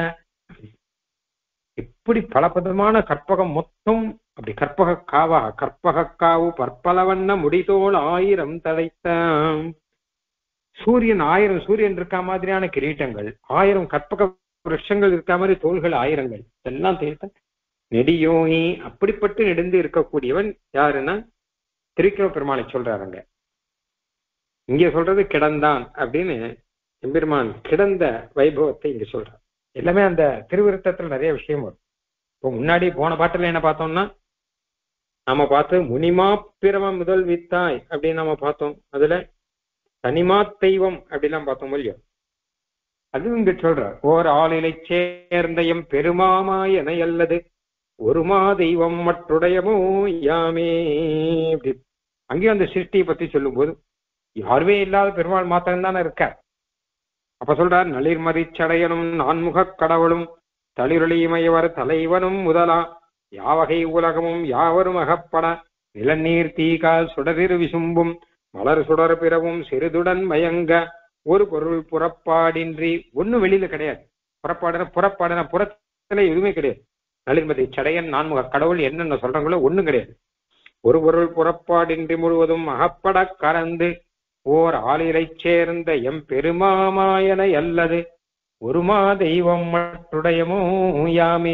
[SPEAKER 1] இப்படி பலபதமான கற்பகம் மொத்தம் அப்படி கற்பக காவா கற்பக காவு பற்பலவண்ண முடிதோள் ஆயிரம் தழைத்த. சூரியன் ஆயிரம் சூரியன் இருக்கா மாதிரியான கிரீட்டங்கள், ஆயிரம் கற்பக விருட்சங்கள் இருக்கா மாதிரி தோள்கள் ஆயிரங்கள், இதெல்லாம் தேர்த்த நெடியோனி அப்படிப்பட்டு நெடுந்து இருக்கக்கூடியவன் யாருன்னா திருக்கிரம பெருமாளை சொல்றாருங்க. இங்க சொல்றது கிடந்தான் அப்படின்னு எம்பெருமான் கிடந்த வைபவத்தை இங்க சொல்றார். எல்லாமே அந்த திருவிருத்தத்துல நிறைய விஷயம் வரும். இப்போ முன்னாடி போன பாட்டுல என்ன பார்த்தோம்னா நம்ம பார்த்து முனிமா பிரம முதல் வித்தாய் அப்படின்னு நம்ம பார்த்தோம். அதுல தனிமா தெய்வம் அப்படிலாம் பார்த்தோம் இல்லையோ, அது இங்க சொல்றார். ஓர் ஆளிலை சேர்ந்த எம் பெருமாமாய் என அல்லது ஒருமா தெய்வம் மற்றுடையமோ யாமே அப்படி அங்கேயும் அந்த சிருஷ்டியை பத்தி சொல்லும் போது யாருமே இல்லாத பெருமாள் மாத்திரம் தானே இருக்க. அப்ப சொல்றார் நளிர்மதி சடையனும் நான்முக கடவுளும் தளிரொளிமயவர் தலைவனும் முதலா யாவகை உலகமும் யாவரும் அகப்பட நிலநீர் தீகால் சுடரிரு விசும்பும் மலர் சுடர் பிறவும் சிறிதுடன் மயங்க ஒரு பொருள் புறப்பாடின்றி, ஒண்ணு வெளியில கிடையாது. புறப்பாடுன புறப்பாடுன புறத்துல எதுவுமே கிடையாது. நளிர்மதி சடையன் நான்முக கடவுள் என்னென்ன சொல்றாங்களோ ஒண்ணும் கிடையாது. ஒரு பொருள் புறப்பாடின்றி முழுவதும் அகப்பட கறந்து ஓர் ஆளிலை சேர்ந்த எம் பெருமாமாயன அல்லது ஒருமா தெய்வம் மற்றுடையமோ யாமே.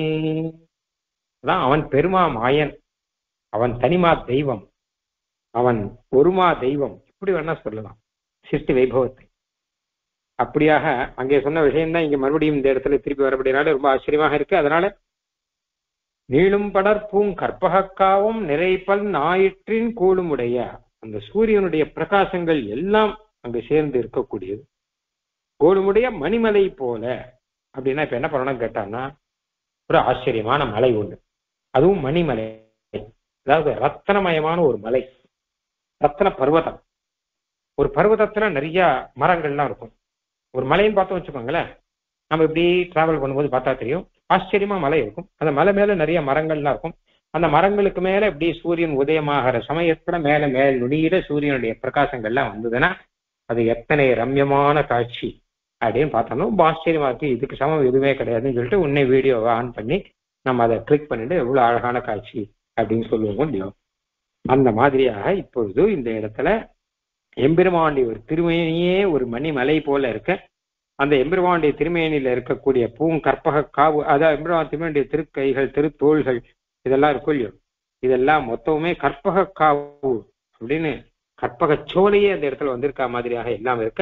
[SPEAKER 1] அவன் பெருமா மாயன், அவன் தனிமா தெய்வம், அவன் ஒருமா தெய்வம், இப்படி வேணா சொல்லலாம் சிருஷ்டி வைபவத்தை. அப்படியாக அங்கே சொன்ன விஷயம்தான் இங்க மறுபடியும் இந்த இடத்துல திருப்பி வரப்படினால ரொம்ப ஆச்சரியமாக இருக்கு. அதனால நீளும் படர்ப்பும் கற்பகக்காவும் நிறைப்பல் ஞாயிற்றின் கூடுமுடைய அந்த சூரியனுடைய பிரகாசங்கள் எல்லாம் அங்கு சேர்ந்து இருக்கக்கூடியது. கூடுமுடைய மணிமலை போல அப்படின்னா இப்ப என்ன பண்ணணும் கேட்டான்னா ஒரு ஆச்சரியமான மலை உண்டு, அதுவும் மணிமலை, அதாவது ரத்தனமயமான ஒரு மலை, ரத்தன பர்வதம். ஒரு பர்வதத்துல நிறைய மரங்கள்லாம் இருக்கும். ஒரு மலைன்னு பார்த்தோம் வச்சுக்கோங்களேன், நம்ம இப்படி டிராவல் பண்ணும்போது பார்த்தா தெரியும் ஆச்சரியமா மலை இருக்கும். அந்த மலை மேல நிறைய மரங்கள்லாம் இருக்கும். அந்த மரங்களுக்கு மேல இப்படி சூரியன் உதயமாகிற சமயத்துல மேல மேல் நுனியில சூரியனுடைய பிரகாசங்கள்லாம் வந்ததுன்னா அது எத்தனை ரம்யமான காட்சி அப்படின்னு பார்த்தோம்னா ரொம்ப ஆச்சரியமா இருக்கு. இதுக்கு சமம் எதுவுமே கிடையாதுன்னு சொல்லிட்டு உன்னை வீடியோவை ஆன் பண்ணி நம்ம அதை கிளிக் பண்ணிட்டு எவ்வளவு அழகான காட்சி அப்படின்னு சொல்லுவோம் இல்லையோ. அந்த மாதிரியாக இப்பொழுது இந்த இடத்துல எம்பெருமானுடைய ஒரு திருமேனியே ஒரு மணி மலை போல இருக்க, அந்த எம்பெருமானுடைய திருமேனியில இருக்கக்கூடிய பூங்கற்பக காவு, அதாவது எம்பெருமான் திருமேனியுடைய திருக்கைகள் திருத்தோள்கள் இதெல்லாம் இருக்கும் இல்லையோ, இதெல்லாம் மொத்தமுமே கற்பக காவு அப்படின்னு கற்பகச்சோலையே அந்த இடத்துல வந்திருக்கா மாதிரியாக எல்லாம் இருக்க,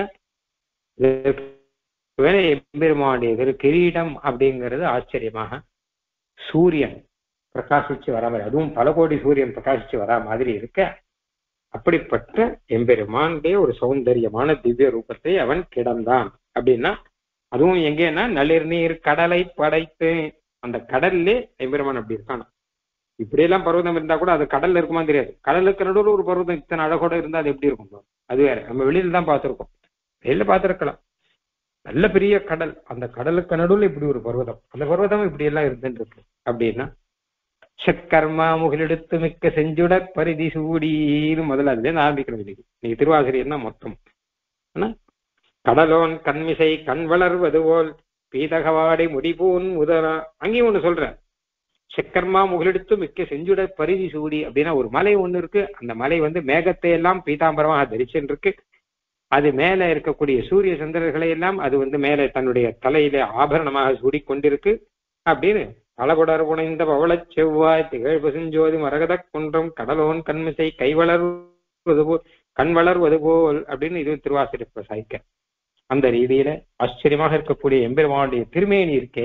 [SPEAKER 1] வேலை எம்பெருமானுடைய திரு கிரீடம் அப்படிங்கிறது ஆச்சரியமாக சூரியன் பிரகாசிச்சு வரா மாதிரி, அதுவும் பல கோடி சூரியன் பிரகாசிச்சு வரா மாதிரி இருக்க, அப்படிப்பட்ட எம்பெருமானுடைய ஒரு சௌந்தரியமான திவ்ய ரூபத்தை அவன் கிடந்தான். அப்படின்னா அதுவும் எங்கன்னா நளிர் நீர் கடலை படைத்து, அந்த கடல்லே எம்பெருமான் அப்படி இருக்கான். இப்படி எல்லாம் பர்வதம் இருந்தா கூட அது கடல்ல இருக்குமா தெரியாது. கடலுக்கு நடுவில் ஒரு பர்வதம் இத்தனை அழகோட இருந்தா அது எப்படி இருக்கும்? அது வேற, நம்ம வெளியில தான் பார்த்திருக்கோம், வெளியில பார்த்திருக்கலாம். நல்ல பெரிய கடல், அந்த கடலுக்கு நடுவில் இப்படி ஒரு பர்வதம், அந்த பர்வதம் இப்படி எல்லாம் இருந்துட்டு இருக்கு. அப்படின்னா சக்கர்மா முகிலெடுத்து மிக்க செஞ்சுட பரிதி சூடின்னு முதல்ல அதுல இருந்து ஆரம்பிக்கணும். இன்னைக்கு நீங்க திருவாசிரியர்னா மொத்தம் ஆனா கடலோன் கண்மிசை கண் வளர்வது போல் பீதகவாடி முடிபூன் முதலா, அங்கேயும் ஒண்ணு சொல்ற, சக்கர்மா முகிலெடுத்து மிக்க செஞ்சுட பரிதி சூடி அப்படின்னா ஒரு மலை ஒண்ணு இருக்கு. அந்த மலை வந்து மேகத்தை எல்லாம் பீதாம்பரமாக தரிச்சுன்னு இருக்கு. அது மேல இருக்கக்கூடிய சூரிய சந்திரர்களை எல்லாம் அது வந்து மேல தன்னுடைய தலையில ஆபரணமாக சூடிக்கொண்டிருக்கு. அப்படின்னு பலகுடர் புனைந்த பவள செவ்வாய் திகழ் பசுஞ்சோதி மரகத குன்றம் கடலோன் கண்மிசை கை வளர்வது போல் கண் வளர்வது போல் அப்படின்னு இது திருவாசிரியர் சாய்க்க. அந்த ரீதியில ஆச்சரியமாக இருக்கக்கூடிய எம்பெருமானுடைய திருமேனி இருக்கே,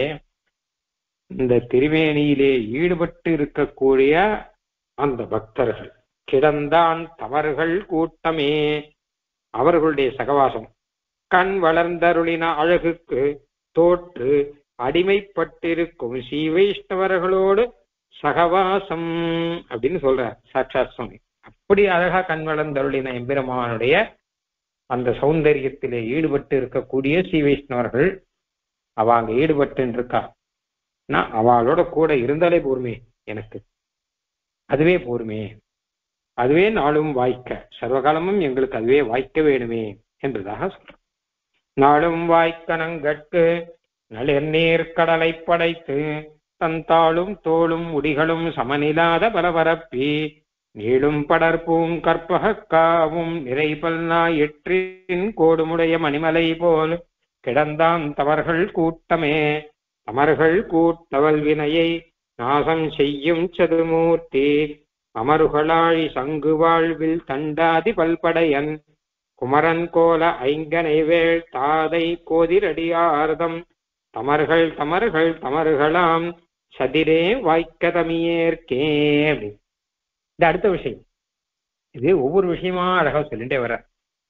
[SPEAKER 1] இந்த திருமேனியிலே ஈடுபட்டு இருக்கக்கூடிய அந்த பக்தர்கள் கிடந்தான் தவறுகள் கூட்டமே, அவர்களுடைய சகவாசம் கண் வளர்ந்தருளின அழகுக்கு தோற்று அடிமைப்பட்டிருக்கும் ஸ்ரீ வைஷ்ணவர்களோடு சகவாசம் அப்படின்னு சொல்றார் சாட்சாத் சுவாமி. அப்படி அழகா கண் வளர்ந்தருளின எம்பெருமானுடைய அந்த சௌந்தரியத்திலே ஈடுபட்டு இருக்கக்கூடிய ஸ்ரீ வைஷ்ணவர்கள் அவ அங்க ஈடுபட்டு இருக்கா. நான் அவளோட கூட இருந்தாலே போருமே, எனக்கு அதுவே போருமே, அதுவே நாளும் வாய்க்க, சர்வகாலமும் எங்களுக்கு அதுவே வாய்க்க வேணுமே என்பதாக சொல்ற. நாளும் வாய்க்க நங்கட்கு நளிர் நீர் கடலை படைத்து தந்தாளும் தோளும் முடிகளும் சமனிலாத பரபரப்பி நீளும் படர்பூம் கற்பகாவும் நிறைபல்னா எற்றின் கோடுமுடைய மணிமலை போல் கிடந்தான் தவர்கள் கூட்டமே, அமர்கள் கூட்டவல் வினையை நாசம் செய்யும் சதுமூர்த்தி அமருகளாழி சங்கு வாழ்வில் தண்டாதி பல்படையன் குமரன் கோல ஐங்கனை வேள் தாதை கோதிரடியார்தம் தமர்கள் தமர்கள் தமர்களாம் சதிரே வாய்க்கதமியேற்கே. அப்படி இந்த அடுத்த விஷயம், இது ஒவ்வொரு விஷயமா அழகா சொல்லிட்டே வர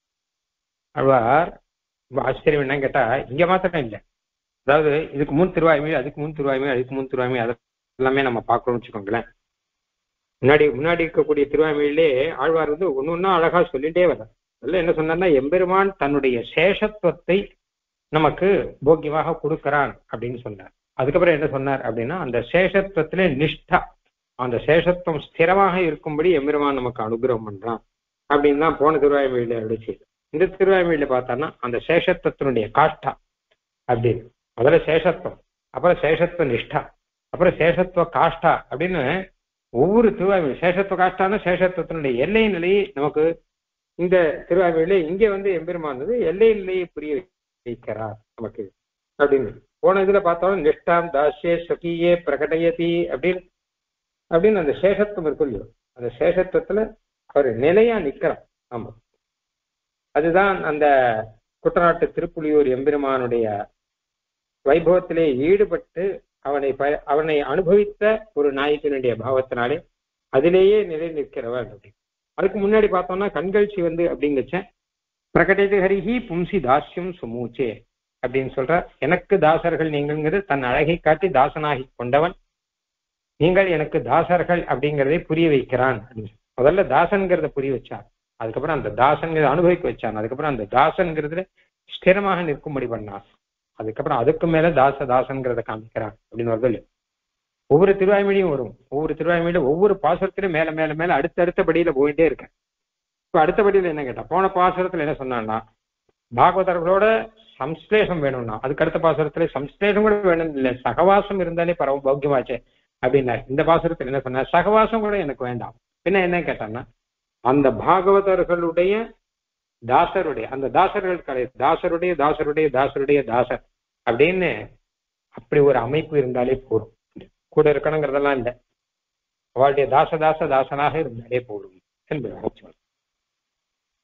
[SPEAKER 1] அழ்வார். ஆச்சரியம் என்னன்னு கேட்டா இங்க மாத்திரம் இல்லை, அதாவது இதுக்கு முன் திருவாய்மொழி, அதுக்கு முன் திருவாய்மொழி, அதுக்கு முன் திருவாய்மொழி, அது எல்லாமே நம்ம பார்க்கணும்னு வச்சுக்கோங்களேன். முன்னாடி முன்னாடி இருக்கக்கூடிய திருவாய்மொழியிலே ஆழ்வார் வந்து ஒன்னு ஒன்னா அழகா சொல்லிட்டே வர. அதில் என்ன சொன்னார்னா எம்பெருமான் தன்னுடைய சேஷத்துவத்தை நமக்கு போக்கியமாக கொடுக்கிறான் அப்படின்னு சொன்னார். அதுக்கப்புறம் என்ன சொன்னார் அப்படின்னா அந்த சேஷத்துவத்திலே நிஷ்டா, அந்த சேஷத்துவம் ஸ்திரமாக இருக்கும்படி எம்பெருமான் நமக்கு அனுகிரகம் பண்றான் அப்படின்னு தான் போன திருவாய்மொழியில அடிச்சு. இந்த திருவாய்மொழியில பார்த்தோம்னா அந்த சேஷத்துவத்தினுடைய காஷ்டா அப்படின்னு, முதல்ல சேஷத்துவம், அப்புறம் சேஷத்துவ நிஷ்டா, அப்புறம் சேஷத்துவ காஷ்டா அப்படின்னு ஒவ்வொரு திருவாய்மொழி சேஷத்துவ காஷ்டான சேஷத்துவத்தினுடைய எல்லை நிலையை நமக்கு இந்த திருவாய்மொழியில இங்க வந்து எம்பெருமான் வந்து எல்லை நிலையை புரிய வைக்கிறார் நமக்கு அப்படின்னு. போன இதுல பார்த்தாலும் நிஷ்டாம் தாசியே ஸ்வகீயே பிரகடயதி அப்படின்னு அப்படின்னு அந்த சேஷத்துவம் இருக்கும் இல்லையோ, அந்த சேஷத்துவத்துல அவர் நிலையா நிக்கிறார். ஆமா, அதுதான் அந்த குட்டநாட்டு திருப்புலியூர் எம்பெருமானுடைய வைபவத்திலே ஈடுபட்டு அவனை ப அவனை அனுபவித்த ஒரு நாயகனுடைய பாவத்தினாலே அதிலேயே நிலை நிற்கிறவர். அப்படி அதுக்கு முன்னாடி பார்த்தோம்னா கண்கழ்ச்சி வந்து அப்படிங்கச்ச பிரகடேது ஹரிஹி பும்சி தாஸ்யம் சுமூச்சே அப்படின்னு சொல்ற. எனக்கு தாசர்கள் நீங்கள்ங்கிறது தன் அழகை காட்டி தாசனாகி கொண்டவன், நீங்கள் எனக்கு தாசர்கள் அப்படிங்கிறதை புரிய வைக்கிறான். முதல்ல தாசன்கிறத புரிய வச்சார், அதுக்கப்புறம் அந்த தாசன்கிறத அனுபவிக்க வச்சான், அதுக்கப்புறம் அந்த தாசன்கிறதுல ஸ்திரமாக நிற்கும்படி பண்ணார், அதுக்கப்புறம் அதுக்கு மேல தாச தாசன்கிறத காமிக்கிறான் அப்படின்னு வருது. ஒவ்வொரு திருவாய்மொழியும் வரும், ஒவ்வொரு திருவாய்மொழியில ஒவ்வொரு பாசுரத்திலும் மேல மேல மேல அடுத்த அடுத்த படியில போயிட்டே இருக்கேன். இப்ப அடுத்த படியில என்ன கேட்டா போன பாசுரத்துல என்ன சொன்னான்னா பாகவதர்களோட சம்ஸ்லேஷம் வேணும்னா அதுக்கு அடுத்த பாசுரத்துல சம்ஸ்லேஷம் கூட வேணும் இல்லை, சகவாசம் இருந்தாலே பரவ பௌக்கியமாச்சே அப்படின்னா இந்த பாசுரத்துல என்ன சொன்னா சகவாசம் கூட எனக்கு வேண்டாம். பின்ன என்ன கேட்டான்னா அந்த பாகவதர்களுடைய தாசருடைய அந்த தாசர்கள் கடை தாசருடைய தாசருடைய தாசருடைய தாசர் அப்படின்னு அப்படி ஒரு அமைப்பு இருந்தாலே போதும். கூட இருக்கணுங்கிறதெல்லாம் இல்லை, அவளுடைய தாச தாச தாசனாக இருந்தாலே போதும் என்பதாக சொல்றேன்.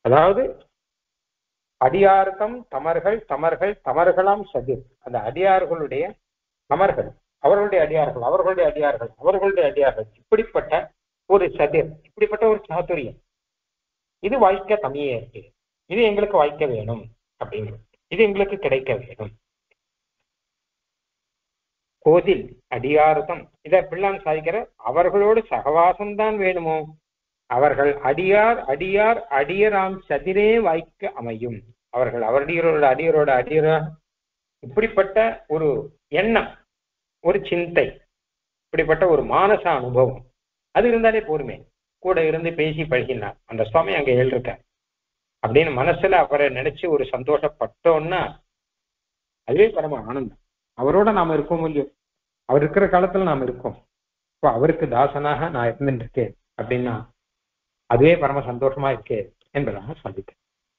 [SPEAKER 1] அதாவது அடியார்தம் தமர்கள் தமர்கள் தமர்களாம் சதிர். அந்த அடியார்களுடைய தமர்கள், அவர்களுடைய அடியார்கள், அவர்களுடைய அடியார்கள், அவர்களுடைய அடியார்கள், இப்படிப்பட்ட ஒரு சதிர், இப்படிப்பட்ட ஒரு சாதுரியம், இது வாய்க்க தமையே இருக்கு. இது எங்களுக்கு வாய்க்க வேணும் அப்படிங்கிறது, இது எங்களுக்கு கிடைக்க வேணும். கோதில் அடியார்தம், இதை பிள்ளான் சாதிக்கிற அவர்களோடு சகவாசம்தான் வேணுமோ, அவர்கள் அடியார் அடியார் அடியராம் சதிரே வாய்க்க அமையும். அவர்கள் அவரடியரோட அடியரோட அடியரா, இப்படிப்பட்ட ஒரு எண்ணம், ஒரு சிந்தை, இப்படிப்பட்ட ஒரு மானச அனுபவம் அது இருந்தாலே போருமே. கூட இருந்து பேசி பழகினார் அந்த சுவாமி அங்க எழுதிருக்க அப்படின்னு மனசுல அவரை நினைச்சு ஒரு சந்தோஷப்பட்டோம்னா அதுவே பரம ஆனந்தம். அவரோட நாம இருக்கோம் இல்லையோ, அவர் இருக்கிற காலத்துல நாம இருக்கோம், இப்போ அவருக்கு தாசனாக நான் இருந்துட்டு இருக்கேன் அப்படின்னா அதுவே பரம சந்தோஷமா இருக்கே என்பதாக சொல்லிட்டேன்.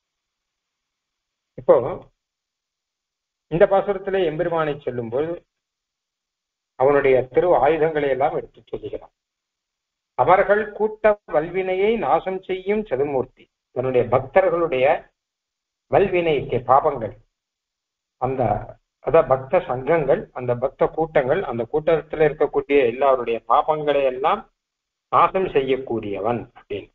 [SPEAKER 1] இப்போ இந்த பாசுரத்திலே எம்பெருமானை சொல்லும்போது அவனுடைய திரு ஆயுதங்களை எல்லாம் எடுத்து சொல்லுகிறான். அவர்கள் கூட்ட வல்வினையை நாசம் செய்யும் சதுர்மூர்த்தி, தன்னுடைய பக்தர்களுடைய வல்வினைக்கு பாபங்கள், அந்த அதான் பக்த சங்கங்கள், அந்த பக்த கூட்டங்கள், அந்த கூட்டத்தில் இருக்கக்கூடிய எல்லாருடைய பாபங்களை எல்லாம் நாசம் செய்யக்கூடியவன் அப்படின்னு.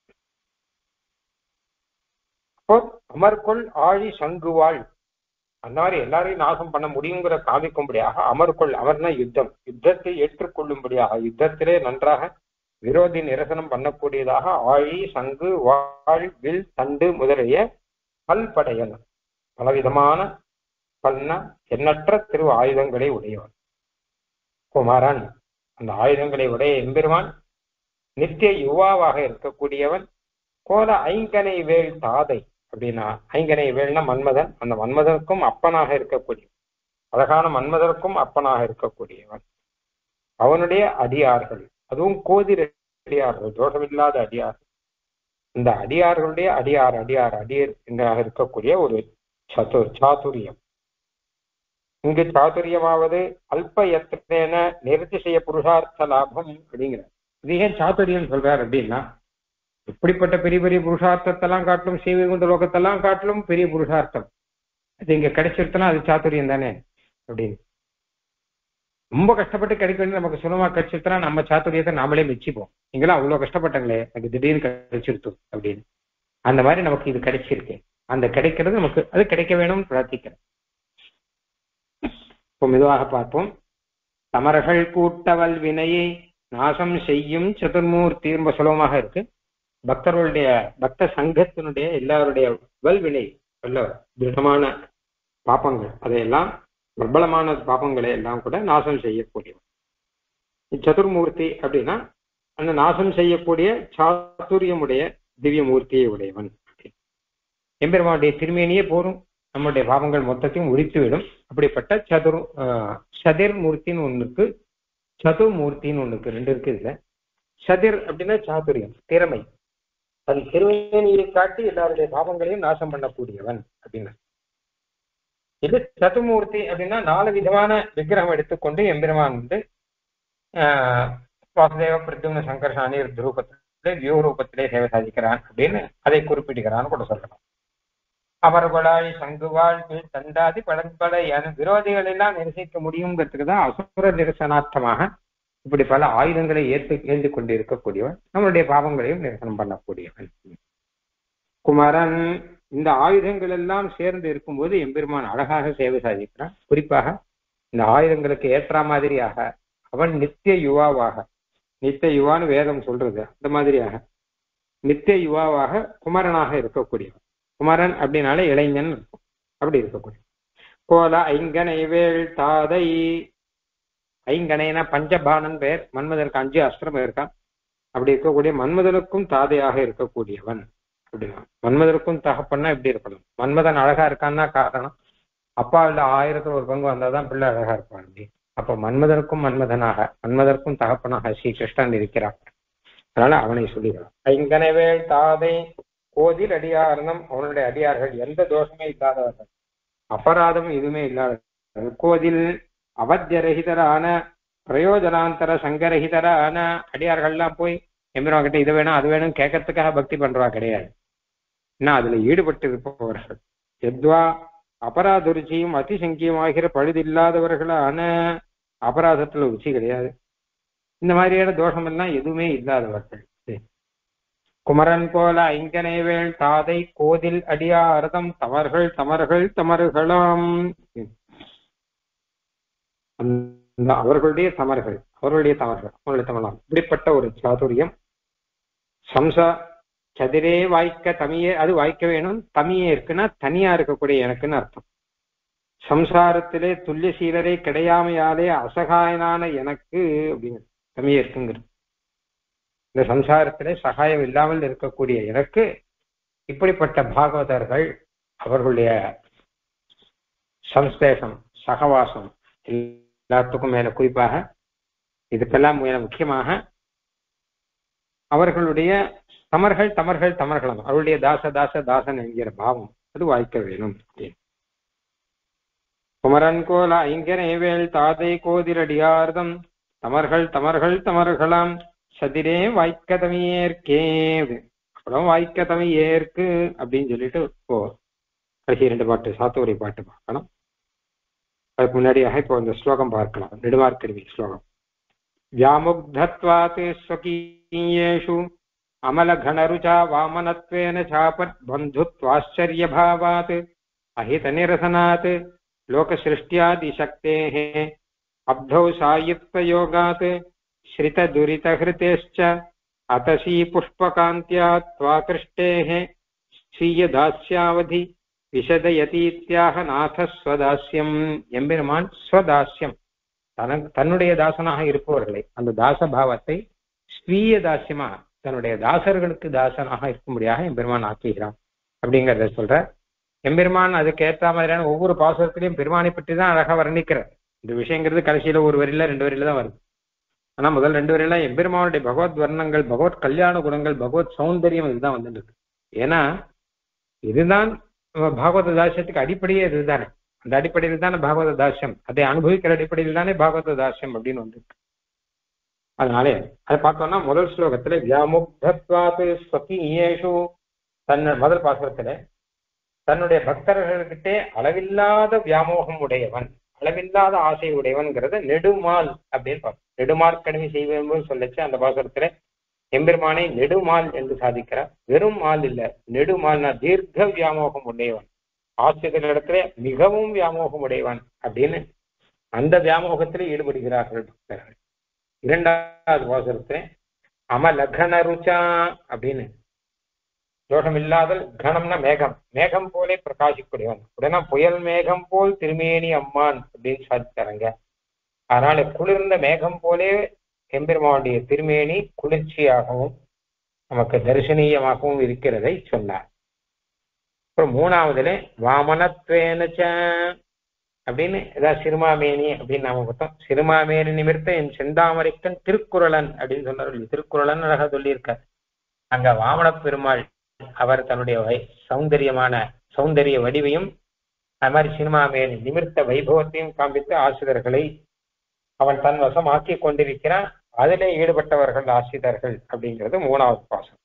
[SPEAKER 1] அப்போ அமர்கொள் ஆழி சங்குவாள், அந்த மாதிரி எல்லாரையும் நாசம் பண்ண முடியுங்கிற காமிக்கும்படியாக அமர்கொள், அமர்னா யுத்தம், யுத்தத்தை ஏற்றுக்கொள்ளும்படியாக, யுத்தத்திலே நன்றாக விரோதி நிரசனம் பண்ணக்கூடியதாக ஆழி சங்கு வாழ் வில் தண்டு முதலிய பல்படையன், பலவிதமான பல்ன எண்ணற்ற திரு ஆயுதங்களை உடையவன் குமாரன். அந்த ஆயுதங்களை உடைய எம்பெருமான் நித்திய யுவாவாக இருக்கக்கூடியவன். கோல ஐங்கனை வேள் தாதை அப்படின்னா, ஐங்கனை வேள்னா மன்மதன், அந்த மன்மதனுக்கும் அப்பனாக இருக்கக்கூடியவன், அழகான மன்மதனுக்கும் அப்பனாக இருக்கக்கூடியவன். அவனுடைய அடியார்கள், அதுவும் கோதிர அடியார்கள், தோஷமில்லாத அடியார்கள். இந்த அடியார்களுடைய அடியார் அடியார் அடியர் என்றாக இருக்கக்கூடிய ஒரு சது சாதுரியம். இங்கு சாதுரியமாவது அல்ப யத்னேன நிர்திசய புருஷார்த்த லாபம் அப்படிங்கிற. இது ஏன் சாதுரியம் சொல்றார் அப்படின்னா, இப்படிப்பட்ட பெரிய பெரிய புருஷார்த்தத்தெல்லாம் காட்டிலும் சீவைகுண்ட லோகத்தெல்லாம் காட்டிலும் பெரிய புருஷார்த்தம் அது இங்க கிடைச்சிருத்தனா அது சாதுரியம் தானே அப்படின்னு. ரொம்ப கஷ்டப்பட்டு கிடைக்க வேண்டிய நமக்கு சுலமா கிடைச்சிருத்தனா நம்ம சாத்துரியத்தை நாமளே மெச்சிப்போம். நீங்களாம் அவ்வளவு கஷ்டப்பட்டாங்களே எனக்கு திடீர்னு கிடைச்சிருத்தோம் அப்படின்னு. அந்த மாதிரி நமக்கு இது கிடைச்சிருக்கு, அந்த கிடைக்கிறது நமக்கு அது கிடைக்க வேணும்னு பிரார்த்திக்கிறேன். இப்போ மெதுவாக பார்ப்போம். தமர்கள் கூட்டவல் வினையை நாசம் செய்யும் சதுர்மூர்த்தி, ரொம்ப சுலபமாக இருக்கு. பக்தர்களுடைய பக்த சங்கத்தினுடைய எல்லாருடைய வல்வினை, நல்ல திருடமான பாப்பங்கள், அதையெல்லாம் பிரபலமான பாப்பங்களை எல்லாம் கூட நாசம் செய்யக்கூடியவன் சதுர்மூர்த்தி அப்படின்னா, அந்த நாசம் செய்யக்கூடிய சாதுரியமுடைய திவ்ய மூர்த்தியை உடையவன். எம்பெருமானுடைய திருமேனியே போரும் நம்முடைய பாவங்கள் மொத்தத்தையும் உரித்துவிடும். அப்படிப்பட்ட சதுர் சதிர் மூர்த்தின்னு ஒண்ணு இருக்கு, சதுர்மூர்த்தின்னு ஒண்ணு இருக்கு, ரெண்டு இருக்கு. இதுல சதிர் அப்படின்னா சாதுரியம், திறமை, தன் திருமேனியை காட்டி எல்லாருடைய பாவங்களையும் நாசம் பண்ணக்கூடியவன் அப்படின்னு. இது சதுர்மூர்த்தி அப்படின்னா நாலு விதமான விக்கிரகம் எடுத்துக்கொண்டு எம்பெருமான் வந்து ஆஹ் வாசுதேவ பிரத்யும்ன சங்கர்ஷாணி ரூபத்திலே வியூ ரூபத்திலே சேவை சாதிக்கிறான் அப்படின்னு அதை குறிப்பிடுகிறான்னு கூட சொல்லலாம். அவர்களாய் சங்குவாள் தண்டாதி படற்படையான விரோதிகள் எல்லாம் நிரசிக்க முடியுங்கிறதுக்கு தான் அசுர நிரசனார்த்தமாக இப்படி பல ஆயுதங்களை ஏற்று ஏந்து கொண்டு இருக்கக்கூடியவன், நம்மளுடைய பாவங்களையும் நிரசனம் பண்ணக்கூடியவன் குமரன். இந்த ஆயுதங்கள் எல்லாம் சேர்ந்து இருக்கும்போது எம்பெருமான் அழகாக சேவை சாதிக்கிறான். குறிப்பாக இந்த ஆயுதங்களுக்கு ஏற்ற மாதிரியாக அவன் நித்திய யுவாவாக, நித்திய யுவான்னு வேதம் சொல்றது, அந்த மாதிரியாக நித்திய யுவாவாக குமரனாக இருக்கக்கூடியவன். குமரன் அப்படின்னாலே இளைஞன் அப்படி இருக்கக்கூடிய. போல ஐங்கனை வேள் தாதை, ஐங்கனைனா பஞ்சபானன் பேர், மன்மதனுக்கு அஞ்சு அஸ்திரம் இருக்கான். அப்படி இருக்கக்கூடிய மன்மதனுக்கும் தாதையாக இருக்கக்கூடியவன் அப்படின்னா, மன்மதனுக்கும் தகப்பன்னா எப்படி இருக்கணும்? மன்மதன் அழகா இருக்கான்னா காரணம் அப்பா இல்ல ஆயிரத்துல ஒரு பங்கு வந்தாதான் பிள்ளை அழகா இருப்பான் அப்படி. அப்ப மன்மதனுக்கும் மன்மதனாக, மன்மதற்கும் தகப்பனாக ஸ்ரீ கிருஷ்ணன் இருக்கிறான். அதனால அவனை சொல்லுகிறான். ஐங்கனை வேள் தாதை கோதில் அடியாரணம், அவனுடைய அடியார்கள் எந்த தோஷமே இல்லாதவர்கள், அபராதம் எதுவுமே இல்லாதவர்கள். கோதில் அவத்தியரகிதரான பிரயோஜனாந்தர சங்கரகிதரான அடியார்கள்லாம் போய் எம்பெருமான் கிட்ட இது வேணும் அது வேணும் கேட்கறதுக்காக பக்தி பண்றவா கிடையாது. இன்னும் அதுல ஈடுபட்டு இருப்பவர்கள். எத்வா அபராத ருச்சியும் அதிசங்கியமாகிற பழுதில்லாதவர்களான, அபராதத்துல ருச்சி கிடையாது, இந்த மாதிரியான தோஷம் எல்லாம் எதுவுமே இல்லாதவர்கள். குமரன் போல ஐங்கனைவேள் தாதை கோதில் அடியாரதம் தமர்கள் தமர்கள் தமர்களாம். அந்த அவர்களுடைய தமர்கள், அவர்களுடைய தமர்கள், அவர்களுடைய தமலாம், இப்படிப்பட்ட ஒரு சாதுரியம். சம்சா சதிரே வாய்க்க தமியே, அது வாய்க்க வேணும். தமியே இருக்குன்னா தனியா இருக்கக்கூடிய எனக்குன்னு அர்த்தம். சம்சாரத்திலே துல்லிய சீலரை கிடையாமையாலே அசகாயனான எனக்கு அப்படிங்கிறது தமியே இருக்குங்கிறது. இந்த சம்சாரத்திலே சகாயம் இல்லாமல் இருக்கக்கூடிய எனக்கு இப்படிப்பட்ட பாகவதர்கள், அவர்களுடைய சம்ஸ்லேஷம், சகவாசம், எல்லாத்துக்கும் மேல குறிப்பாக இதுக்கெல்லாம் மேல முக்கியமாக அவர்களுடைய தமர்கள் தமர்கள் தமர்களும் அவருடைய தாச தாச தாசன் என்கிற பாவம் அது வாய்க்க வேணும். குமரன் கோல ஐங்கனேவேள் தாதை கோதிலடியார்தம் தமர்கள் தமர்கள் தமர்களாம் சதிரே வாய்க்க தமியேற்கே. அப்புறம் வாய்க்க தமியேற்கு அப்படின்னு சொல்லிட்டு இப்போ கடைசி ரெண்டு பாட்டு சாத்துவரை பாட்டு பார்க்கணும். அதுக்கு முன்னாடியாக இப்போ இந்த ஸ்லோகம் பார்க்கலாம். நெடுமார்க்கடிமை ஸ்லோகம். व्यामुग्धत्वात् स्वकीयेषु अमलघनरुचा वामनत्वेन चापत् बन्धुत्वाश्चर्यभावात् अहितनिरसनात् लोकसृष्ट्यादिशक्तेः अब्धौ सायुक्तयोगात् श्रितदुरितहृतेश्च अतसी पुष्पकान्त्या त्वाकृष्टेः स्वीयदास्यावधि विशदयतीत्याह नाथ स्वदास्यम्. எம்பெருமான் ஸ்வதாஸ்யம், தனக்கு தன்னுடைய தாசனாக இருப்பவர்களை, அந்த தாச பாவத்தை ஸ்வீய தாசியமா தன்னுடைய தாசர்களுக்கு தாசனாக இருக்கும்படியாக எம்பெருமான் ஆக்குகிறான் அப்படிங்கிறத சொல்ற. எம்பெருமான் அதுக்கு ஏற்ற மாதிரியான ஒவ்வொரு பாசுரத்திலையும் பெருமானை பற்றி தான் அழகா வர்ணிக்கிறார். இந்த விஷயங்கிறது கடைசியில ஒரு வரியில ரெண்டு வரியில தான் வருது. ஆனா முதல் ரெண்டு வரையில எம்பெருமானுடைய பகவத் வர்ணங்கள், பகவத் கல்யாண குணங்கள், பகவத் சௌந்தரியம் இதுதான் வந்துட்டு இருக்கு. ஏன்னா இதுதான் பாகவத தாசியத்துக்கு அடிப்படையே இதுதானே. அந்த அடிப்படையில் தானே பாகவத தாசியம், அதை அனுபவிக்கிற அடிப்படையில் தானே பாகவத தாசியம் அப்படின்னு வந்துருக்கு. அதனாலே அதை பார்த்தோம்னா முதல் ஸ்லோகத்துல வியாமுக்தத்வாத் ஸ்வகீயேஷு, தன் முதல் பாசுரத்துல தன்னுடைய பக்தர்கள்கிட்டே அளவில்லாத வியாமோகம் உடையவன், அளவில்லாத ஆசை உடையவன்கிறத நெடுமால் அப்படின்னு பார்ப்போம். நெடுமார்க்கடிமை செய்வோம் சொல்லச்சு அந்த பாசுரத்துல எம்பெருமானை நெடுமால் என்று சாதிக்கிறார். வெறும் மால் இல்ல, நெடுமால்னா தீர்க்க வியாமோகம் உடையவன், ஆசிரியர்களிடத்துல மிகவும் வியாமோகம் உடையவன் அப்படின்னு அந்த வியாமோகத்திலே ஈடுபடுகிறார்கள் பக்தர்கள். இரண்டாவது பாசுரத்துல அமலகன ருச்சா அப்படின்னு, தோஷம் இல்லாதல், கணம்னா மேகம், மேகம் போலே பிரகாசிக்கூடியவன், உடனே புயல் மேகம் போல் திருமேனி அம்மான் அப்படின்னு சாதித்தாருங்க. அதனால குளிர்ந்த மேகம் போலே எம்பெருமானுடைய திருமேனி குளிர்ச்சியாகவும் நமக்கு தரிசனீயமாகவும் இருக்கிறதை சொன்னார். அப்புறம் மூணாவதுல வாமனத்வேனச்ச அப்படின்னு ஏதாவது சிறுமாமேனி அப்படின்னு நாம பார்த்தோம். சிறுமாமேனி நிமிர்த்த என் செந்தாமரைக்கன் திருக்குறளன் அப்படின்னு சொன்னார். திருக்குறளன் அழகா சொல்லியிருக்கார். அங்க வாமன பெருமாள் அவர் தன்னுடைய வை சௌந்தரியமான சௌந்தரிய வடிவையும் அது மாதிரி சிறுமாமேனி நிமிர்த்த வைபவத்தையும் காண்பித்து ஆசிரியர்களை அவன் தன் வசம் ஆக்கி கொண்டிருக்கிறான். அதிலே ஈடுபட்டவர்கள் ஆசிரியர்கள் அப்படிங்கிறது மூணாவது பாசம்.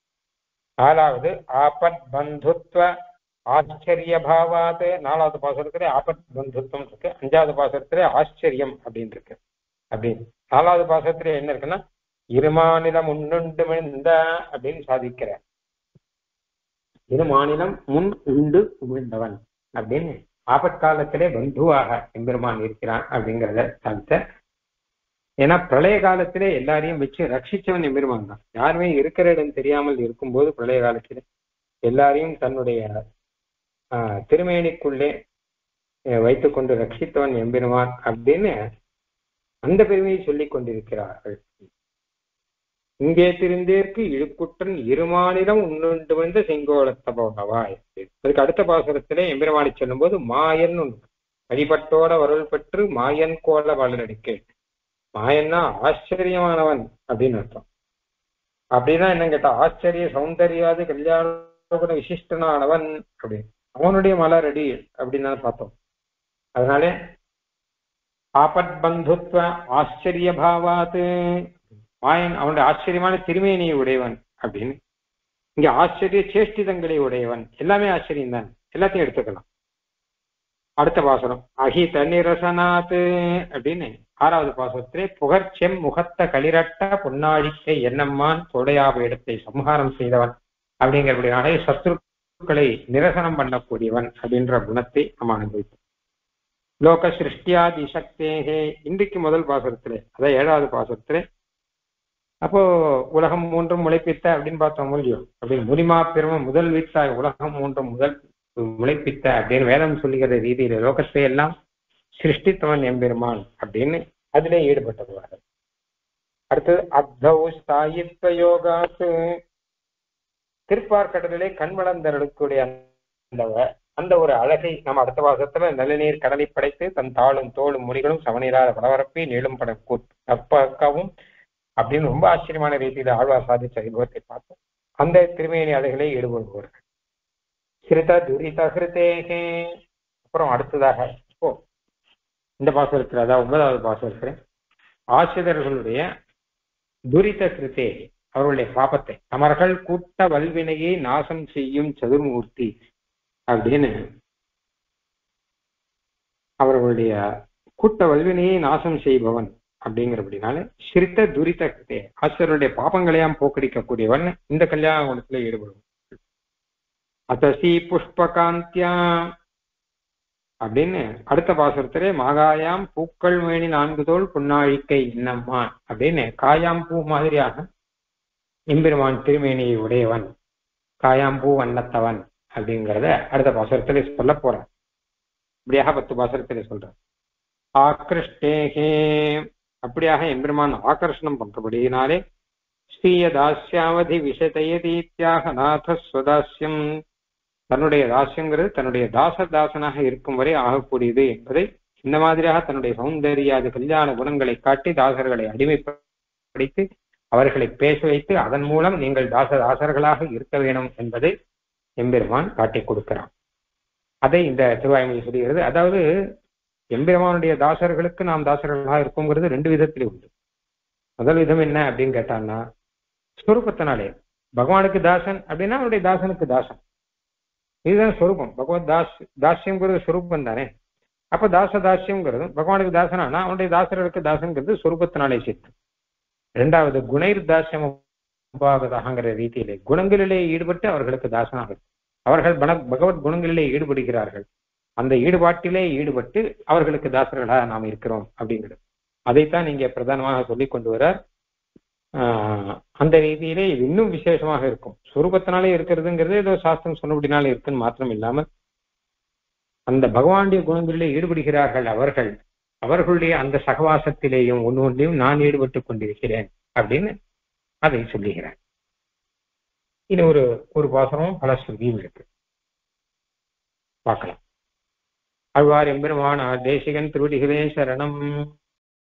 [SPEAKER 1] நாலாவது ஆபத் பந்துத்வ ஆச்சரிய பாவாத், நாலாவது பாசுரத்திலே ஆபத் பந்துத்வம் இருக்கு. அஞ்சாவது பாசுரத்திலே ஆச்சரியம் அப்படின்னு இருக்கு. அப்படின்னு நாலாவது பாசுரத்திலே என்ன இருக்குன்னா இருமாநிலம் முன்னுண்டு விழுந்த அப்படின்னு சாதிக்கிற. இரு மாநிலம் முன் உண்டு விழுந்தவன் அப்படின்னு ஆபத்காலத்திலே பந்துவாக எம்பெருமான் இருக்கிறான் அப்படிங்கிறத சாதித்த. ஏன்னா பிரளய காலத்திலே எல்லாரையும் வச்சு ரட்சிச்சவன் எம்பெருமான் தான். யாருமே இருக்கிற இடம் தெரியாமல் இருக்கும்போது பிரளய காலத்திலே எல்லாரையும் தன்னுடைய ஆஹ் திருமேனிக்குள்ளே வைத்துக் கொண்டு ரட்சித்தவன் எம்பெருமான் அப்படின்னு அந்த பெருமையை சொல்லிக் கொண்டிருக்கிறார்கள். இங்கே திருந்தேற்கு இழுக்குற்றன் இருமாநிலம் உன்னுண்டு வந்த செங்கோலத்த போகவாய். அதுக்கு அடுத்த பாசுரத்திலே எம்பெருமானை சொல்லும் போது மாயன் வழிபட்டோட வருள் பெற்று மாயன் கோல வளரடிக்கே. மாயன்னா ஆச்சரியமானவன் அப்படின்னு அர்த்தம். அப்படின்னா என்ன கேட்டா ஆச்சரிய சௌந்தர்யாது கல்யாண விசிஷ்டனானவன் அப்படின்னு அவனுடைய மலரடி அப்படின்னு பார்த்தோம். அதனால ஆபத் பந்துத்வ ஆச்சரிய பாவாத்து, மாயன் அவனுடைய ஆச்சரியமான திருமேனியை உடையவன் அப்படின்னு இங்க ஆச்சரிய சேஷ்டிதங்களை உடையவன், எல்லாமே ஆச்சரியம் தான், எல்லாத்தையும் எடுத்துக்கலாம். அடுத்த பாசுரம் அஹித நிரசனாத்து அப்படின்னு ஆறாவது பாசுரத்திலே புகழ்ச்செம் முகத்த களிரட்ட பொன்னாழிக்கை என்னம்மான் தொடையாப இடத்தை சம்ஹாரம் செய்தவன் அப்படிங்கிறபடினாலே சத்ருக்களை நிரசனம் பண்ணக்கூடியவன் அப்படின்ற குணத்தை நம்ம அனுபவித்தோம். லோக சிருஷ்டியாதி சக்தேகே இன்றைக்கு முதல் பாசுரத்திலே, அதாவது ஏழாவது பாசுரத்திலே அப்போ உலகம் மூன்றும் முளைப்பித்த அப்படின்னு பார்த்தோம் இல்லையோ, அப்படின்னு முனிமா பெருமை முதல் வித்தாய் உலகம் மூன்றும் முதல் முளைப்பித்த அப்படின்னு வேதம் சொல்லுகிற ரீதியில லோகத்தை எல்லாம் சிருஷ்டித்தவன் எம்பெருமான் அப்படின்னு அதிலே ஈடுபட்டதுவார்கள். அடுத்தது அத்தௌ ஸ்தாயித்வ யோகாத்து திருப்பார்கடலிலே கண் வளர்ந்தருடைய அந்த அந்த ஒரு அழகை நம்ம அடுத்த வாசத்துல நல்லநீர் கடலை படைத்து தன் தாளும் தோளும் முறிகளும் சமநீராத படவரப்பி நீளும் பட கப்பாவும் அப்படின்னு ரொம்ப ஆச்சரியமான ரீதியில ஆழ்வார் சாதிச்ச அனுபவத்தை பார்த்தோம். அந்த திருமேனி அழகிலே ஈடுபடுவார்கள். சிறுத துரித ஹிருதேகே. அப்புறம் அடுத்ததாக இப்போ இந்த பாசம் இருக்கிற அதாவது ஒன்பதாவது பாசம் இருக்கிற ஆசிரியர்களுடைய துரித கிருத்தே அவர்களுடைய பாபத்தை அமர்கள் கூட்ட வல்வினையை நாசம் செய்யும் சதுர்மூர்த்தி அப்படின்னு அவர்களுடைய கூட்ட வல்வினையை நாசம் செய்பவன் அப்படிங்கிறபடினால சிரித்த துரித கிருத்தே ஆசிரியருடைய பாபங்களையாம் போக்கடிக்கக்கூடியவன் இந்த கல்யாண குணத்துல ஈடுபடுவான். அத்தசி புஷ்பகாந்தியா அப்படின்னு அடுத்த பாசுரத்திலே மாகாயாம் பூக்கள் மேனி நான்கு தோல் புன்னாழிக்கை என்னம்மா அப்படின்னு காயாம் பூ மாதிரியாக எம்பெருமான் திருமேனியை உடையவன், காயாம்பூ வண்ணத்தவன் அப்படிங்கிறத அடுத்த பாசுரத்திலே சொல்ல போறான். இப்படியாக பத்து பாசுரத்திலே சொல்றான். ஆக்ருஷ்டேகே அப்படியாக எம்பெருமான் ஆகர்ஷணம் பண்றபடியினாலே ஸ்ரீய தாஸ்யாவதி விஷதயதீத்யாக நாத ஸ்வதாஸ்யம் தன்னுடைய தாசியங்கிறது தன்னுடைய தாச தாசனாக இருக்கும் வரை ஆகக்கூடியது என்பதை இந்த மாதிரியாக தன்னுடைய சௌந்தர்யாதி கல்யாண குணங்களை காட்டி தாசர்களை அடிமைப்படுத்தி அவர்களை பேச வைத்து அதன் மூலம் நீங்கள் தாச தாசர்களாக இருக்க வேண்டும் என்பதை எம்பெருமான் காட்டி கொடுக்கிறான். அதை இந்த திருவாய்மொழி சொல்கிறது. அதாவது எம்பெருமானுடைய தாசர்களுக்கு நாம் தாசர்களாக இருக்குங்கிறது ரெண்டு விதத்திலே உண்டு. முதல் விதம் என்ன அப்படின்னு கேட்டான்னா ஸ்வரூபத்தினாலே பகவானுக்கு தாசன் அப்படின்னா அவனுடைய தாசனுக்கு தாசன், இதுதான் ஸ்வரூபம். பகவத் தாஸ் தாஸ்யங்கிறது ஸ்வரூபம் தானே. அப்ப தாச தாஸ்யங்கிறது பகவானுக்கு தாசனானா அவனுடைய தாசர்களுக்கு தாசன்கிறது ஸ்வரூபத்தினாலே சேர்த்து. இரண்டாவது குணைர் தாசியம் உபாகதாகிற ரீதியிலே குணங்களிலே ஈடுபட்டு அவர்களுக்கு தாசனாக அவர்கள் பகவத் குணங்களிலே ஈடுபடுகிறார்கள். அந்த ஈடுபாட்டிலே ஈடுபட்டு அவர்களுக்கு தாசர்களாக நாம் இருக்கிறோம் அப்படிங்கிறது அதைத்தான் நீங்க பிரதானமாக சொல்லி கொண்டு வரார். ஆஹ் அந்த ரீதியிலே இது இன்னும் விசேஷமாக இருக்கும். சுரூபத்தினாலே இருக்கிறதுங்கிறது ஏதோ சாஸ்திரம் சொன்னபடினாலே இருக்குன்னு மாத்திரம் இல்லாமல் அந்த பகவானுடைய குணங்களிலே ஈடுபடுகிறார்கள். அவர்கள் அவர்களுடைய அந்த சகவாசத்திலேயும் ஒன்று ஒன்றையும் நான் ஈடுபட்டு கொண்டிருக்கிறேன் அப்படின்னு அதை சொல்லுகிறேன். இது ஒரு ஒரு பாசமும் பல ஸ்ருதியும் இருக்கு, பார்க்கலாம். அழ்வார் எம்பெருமானார் தேசிகன் திருவடிகளே சரணம்.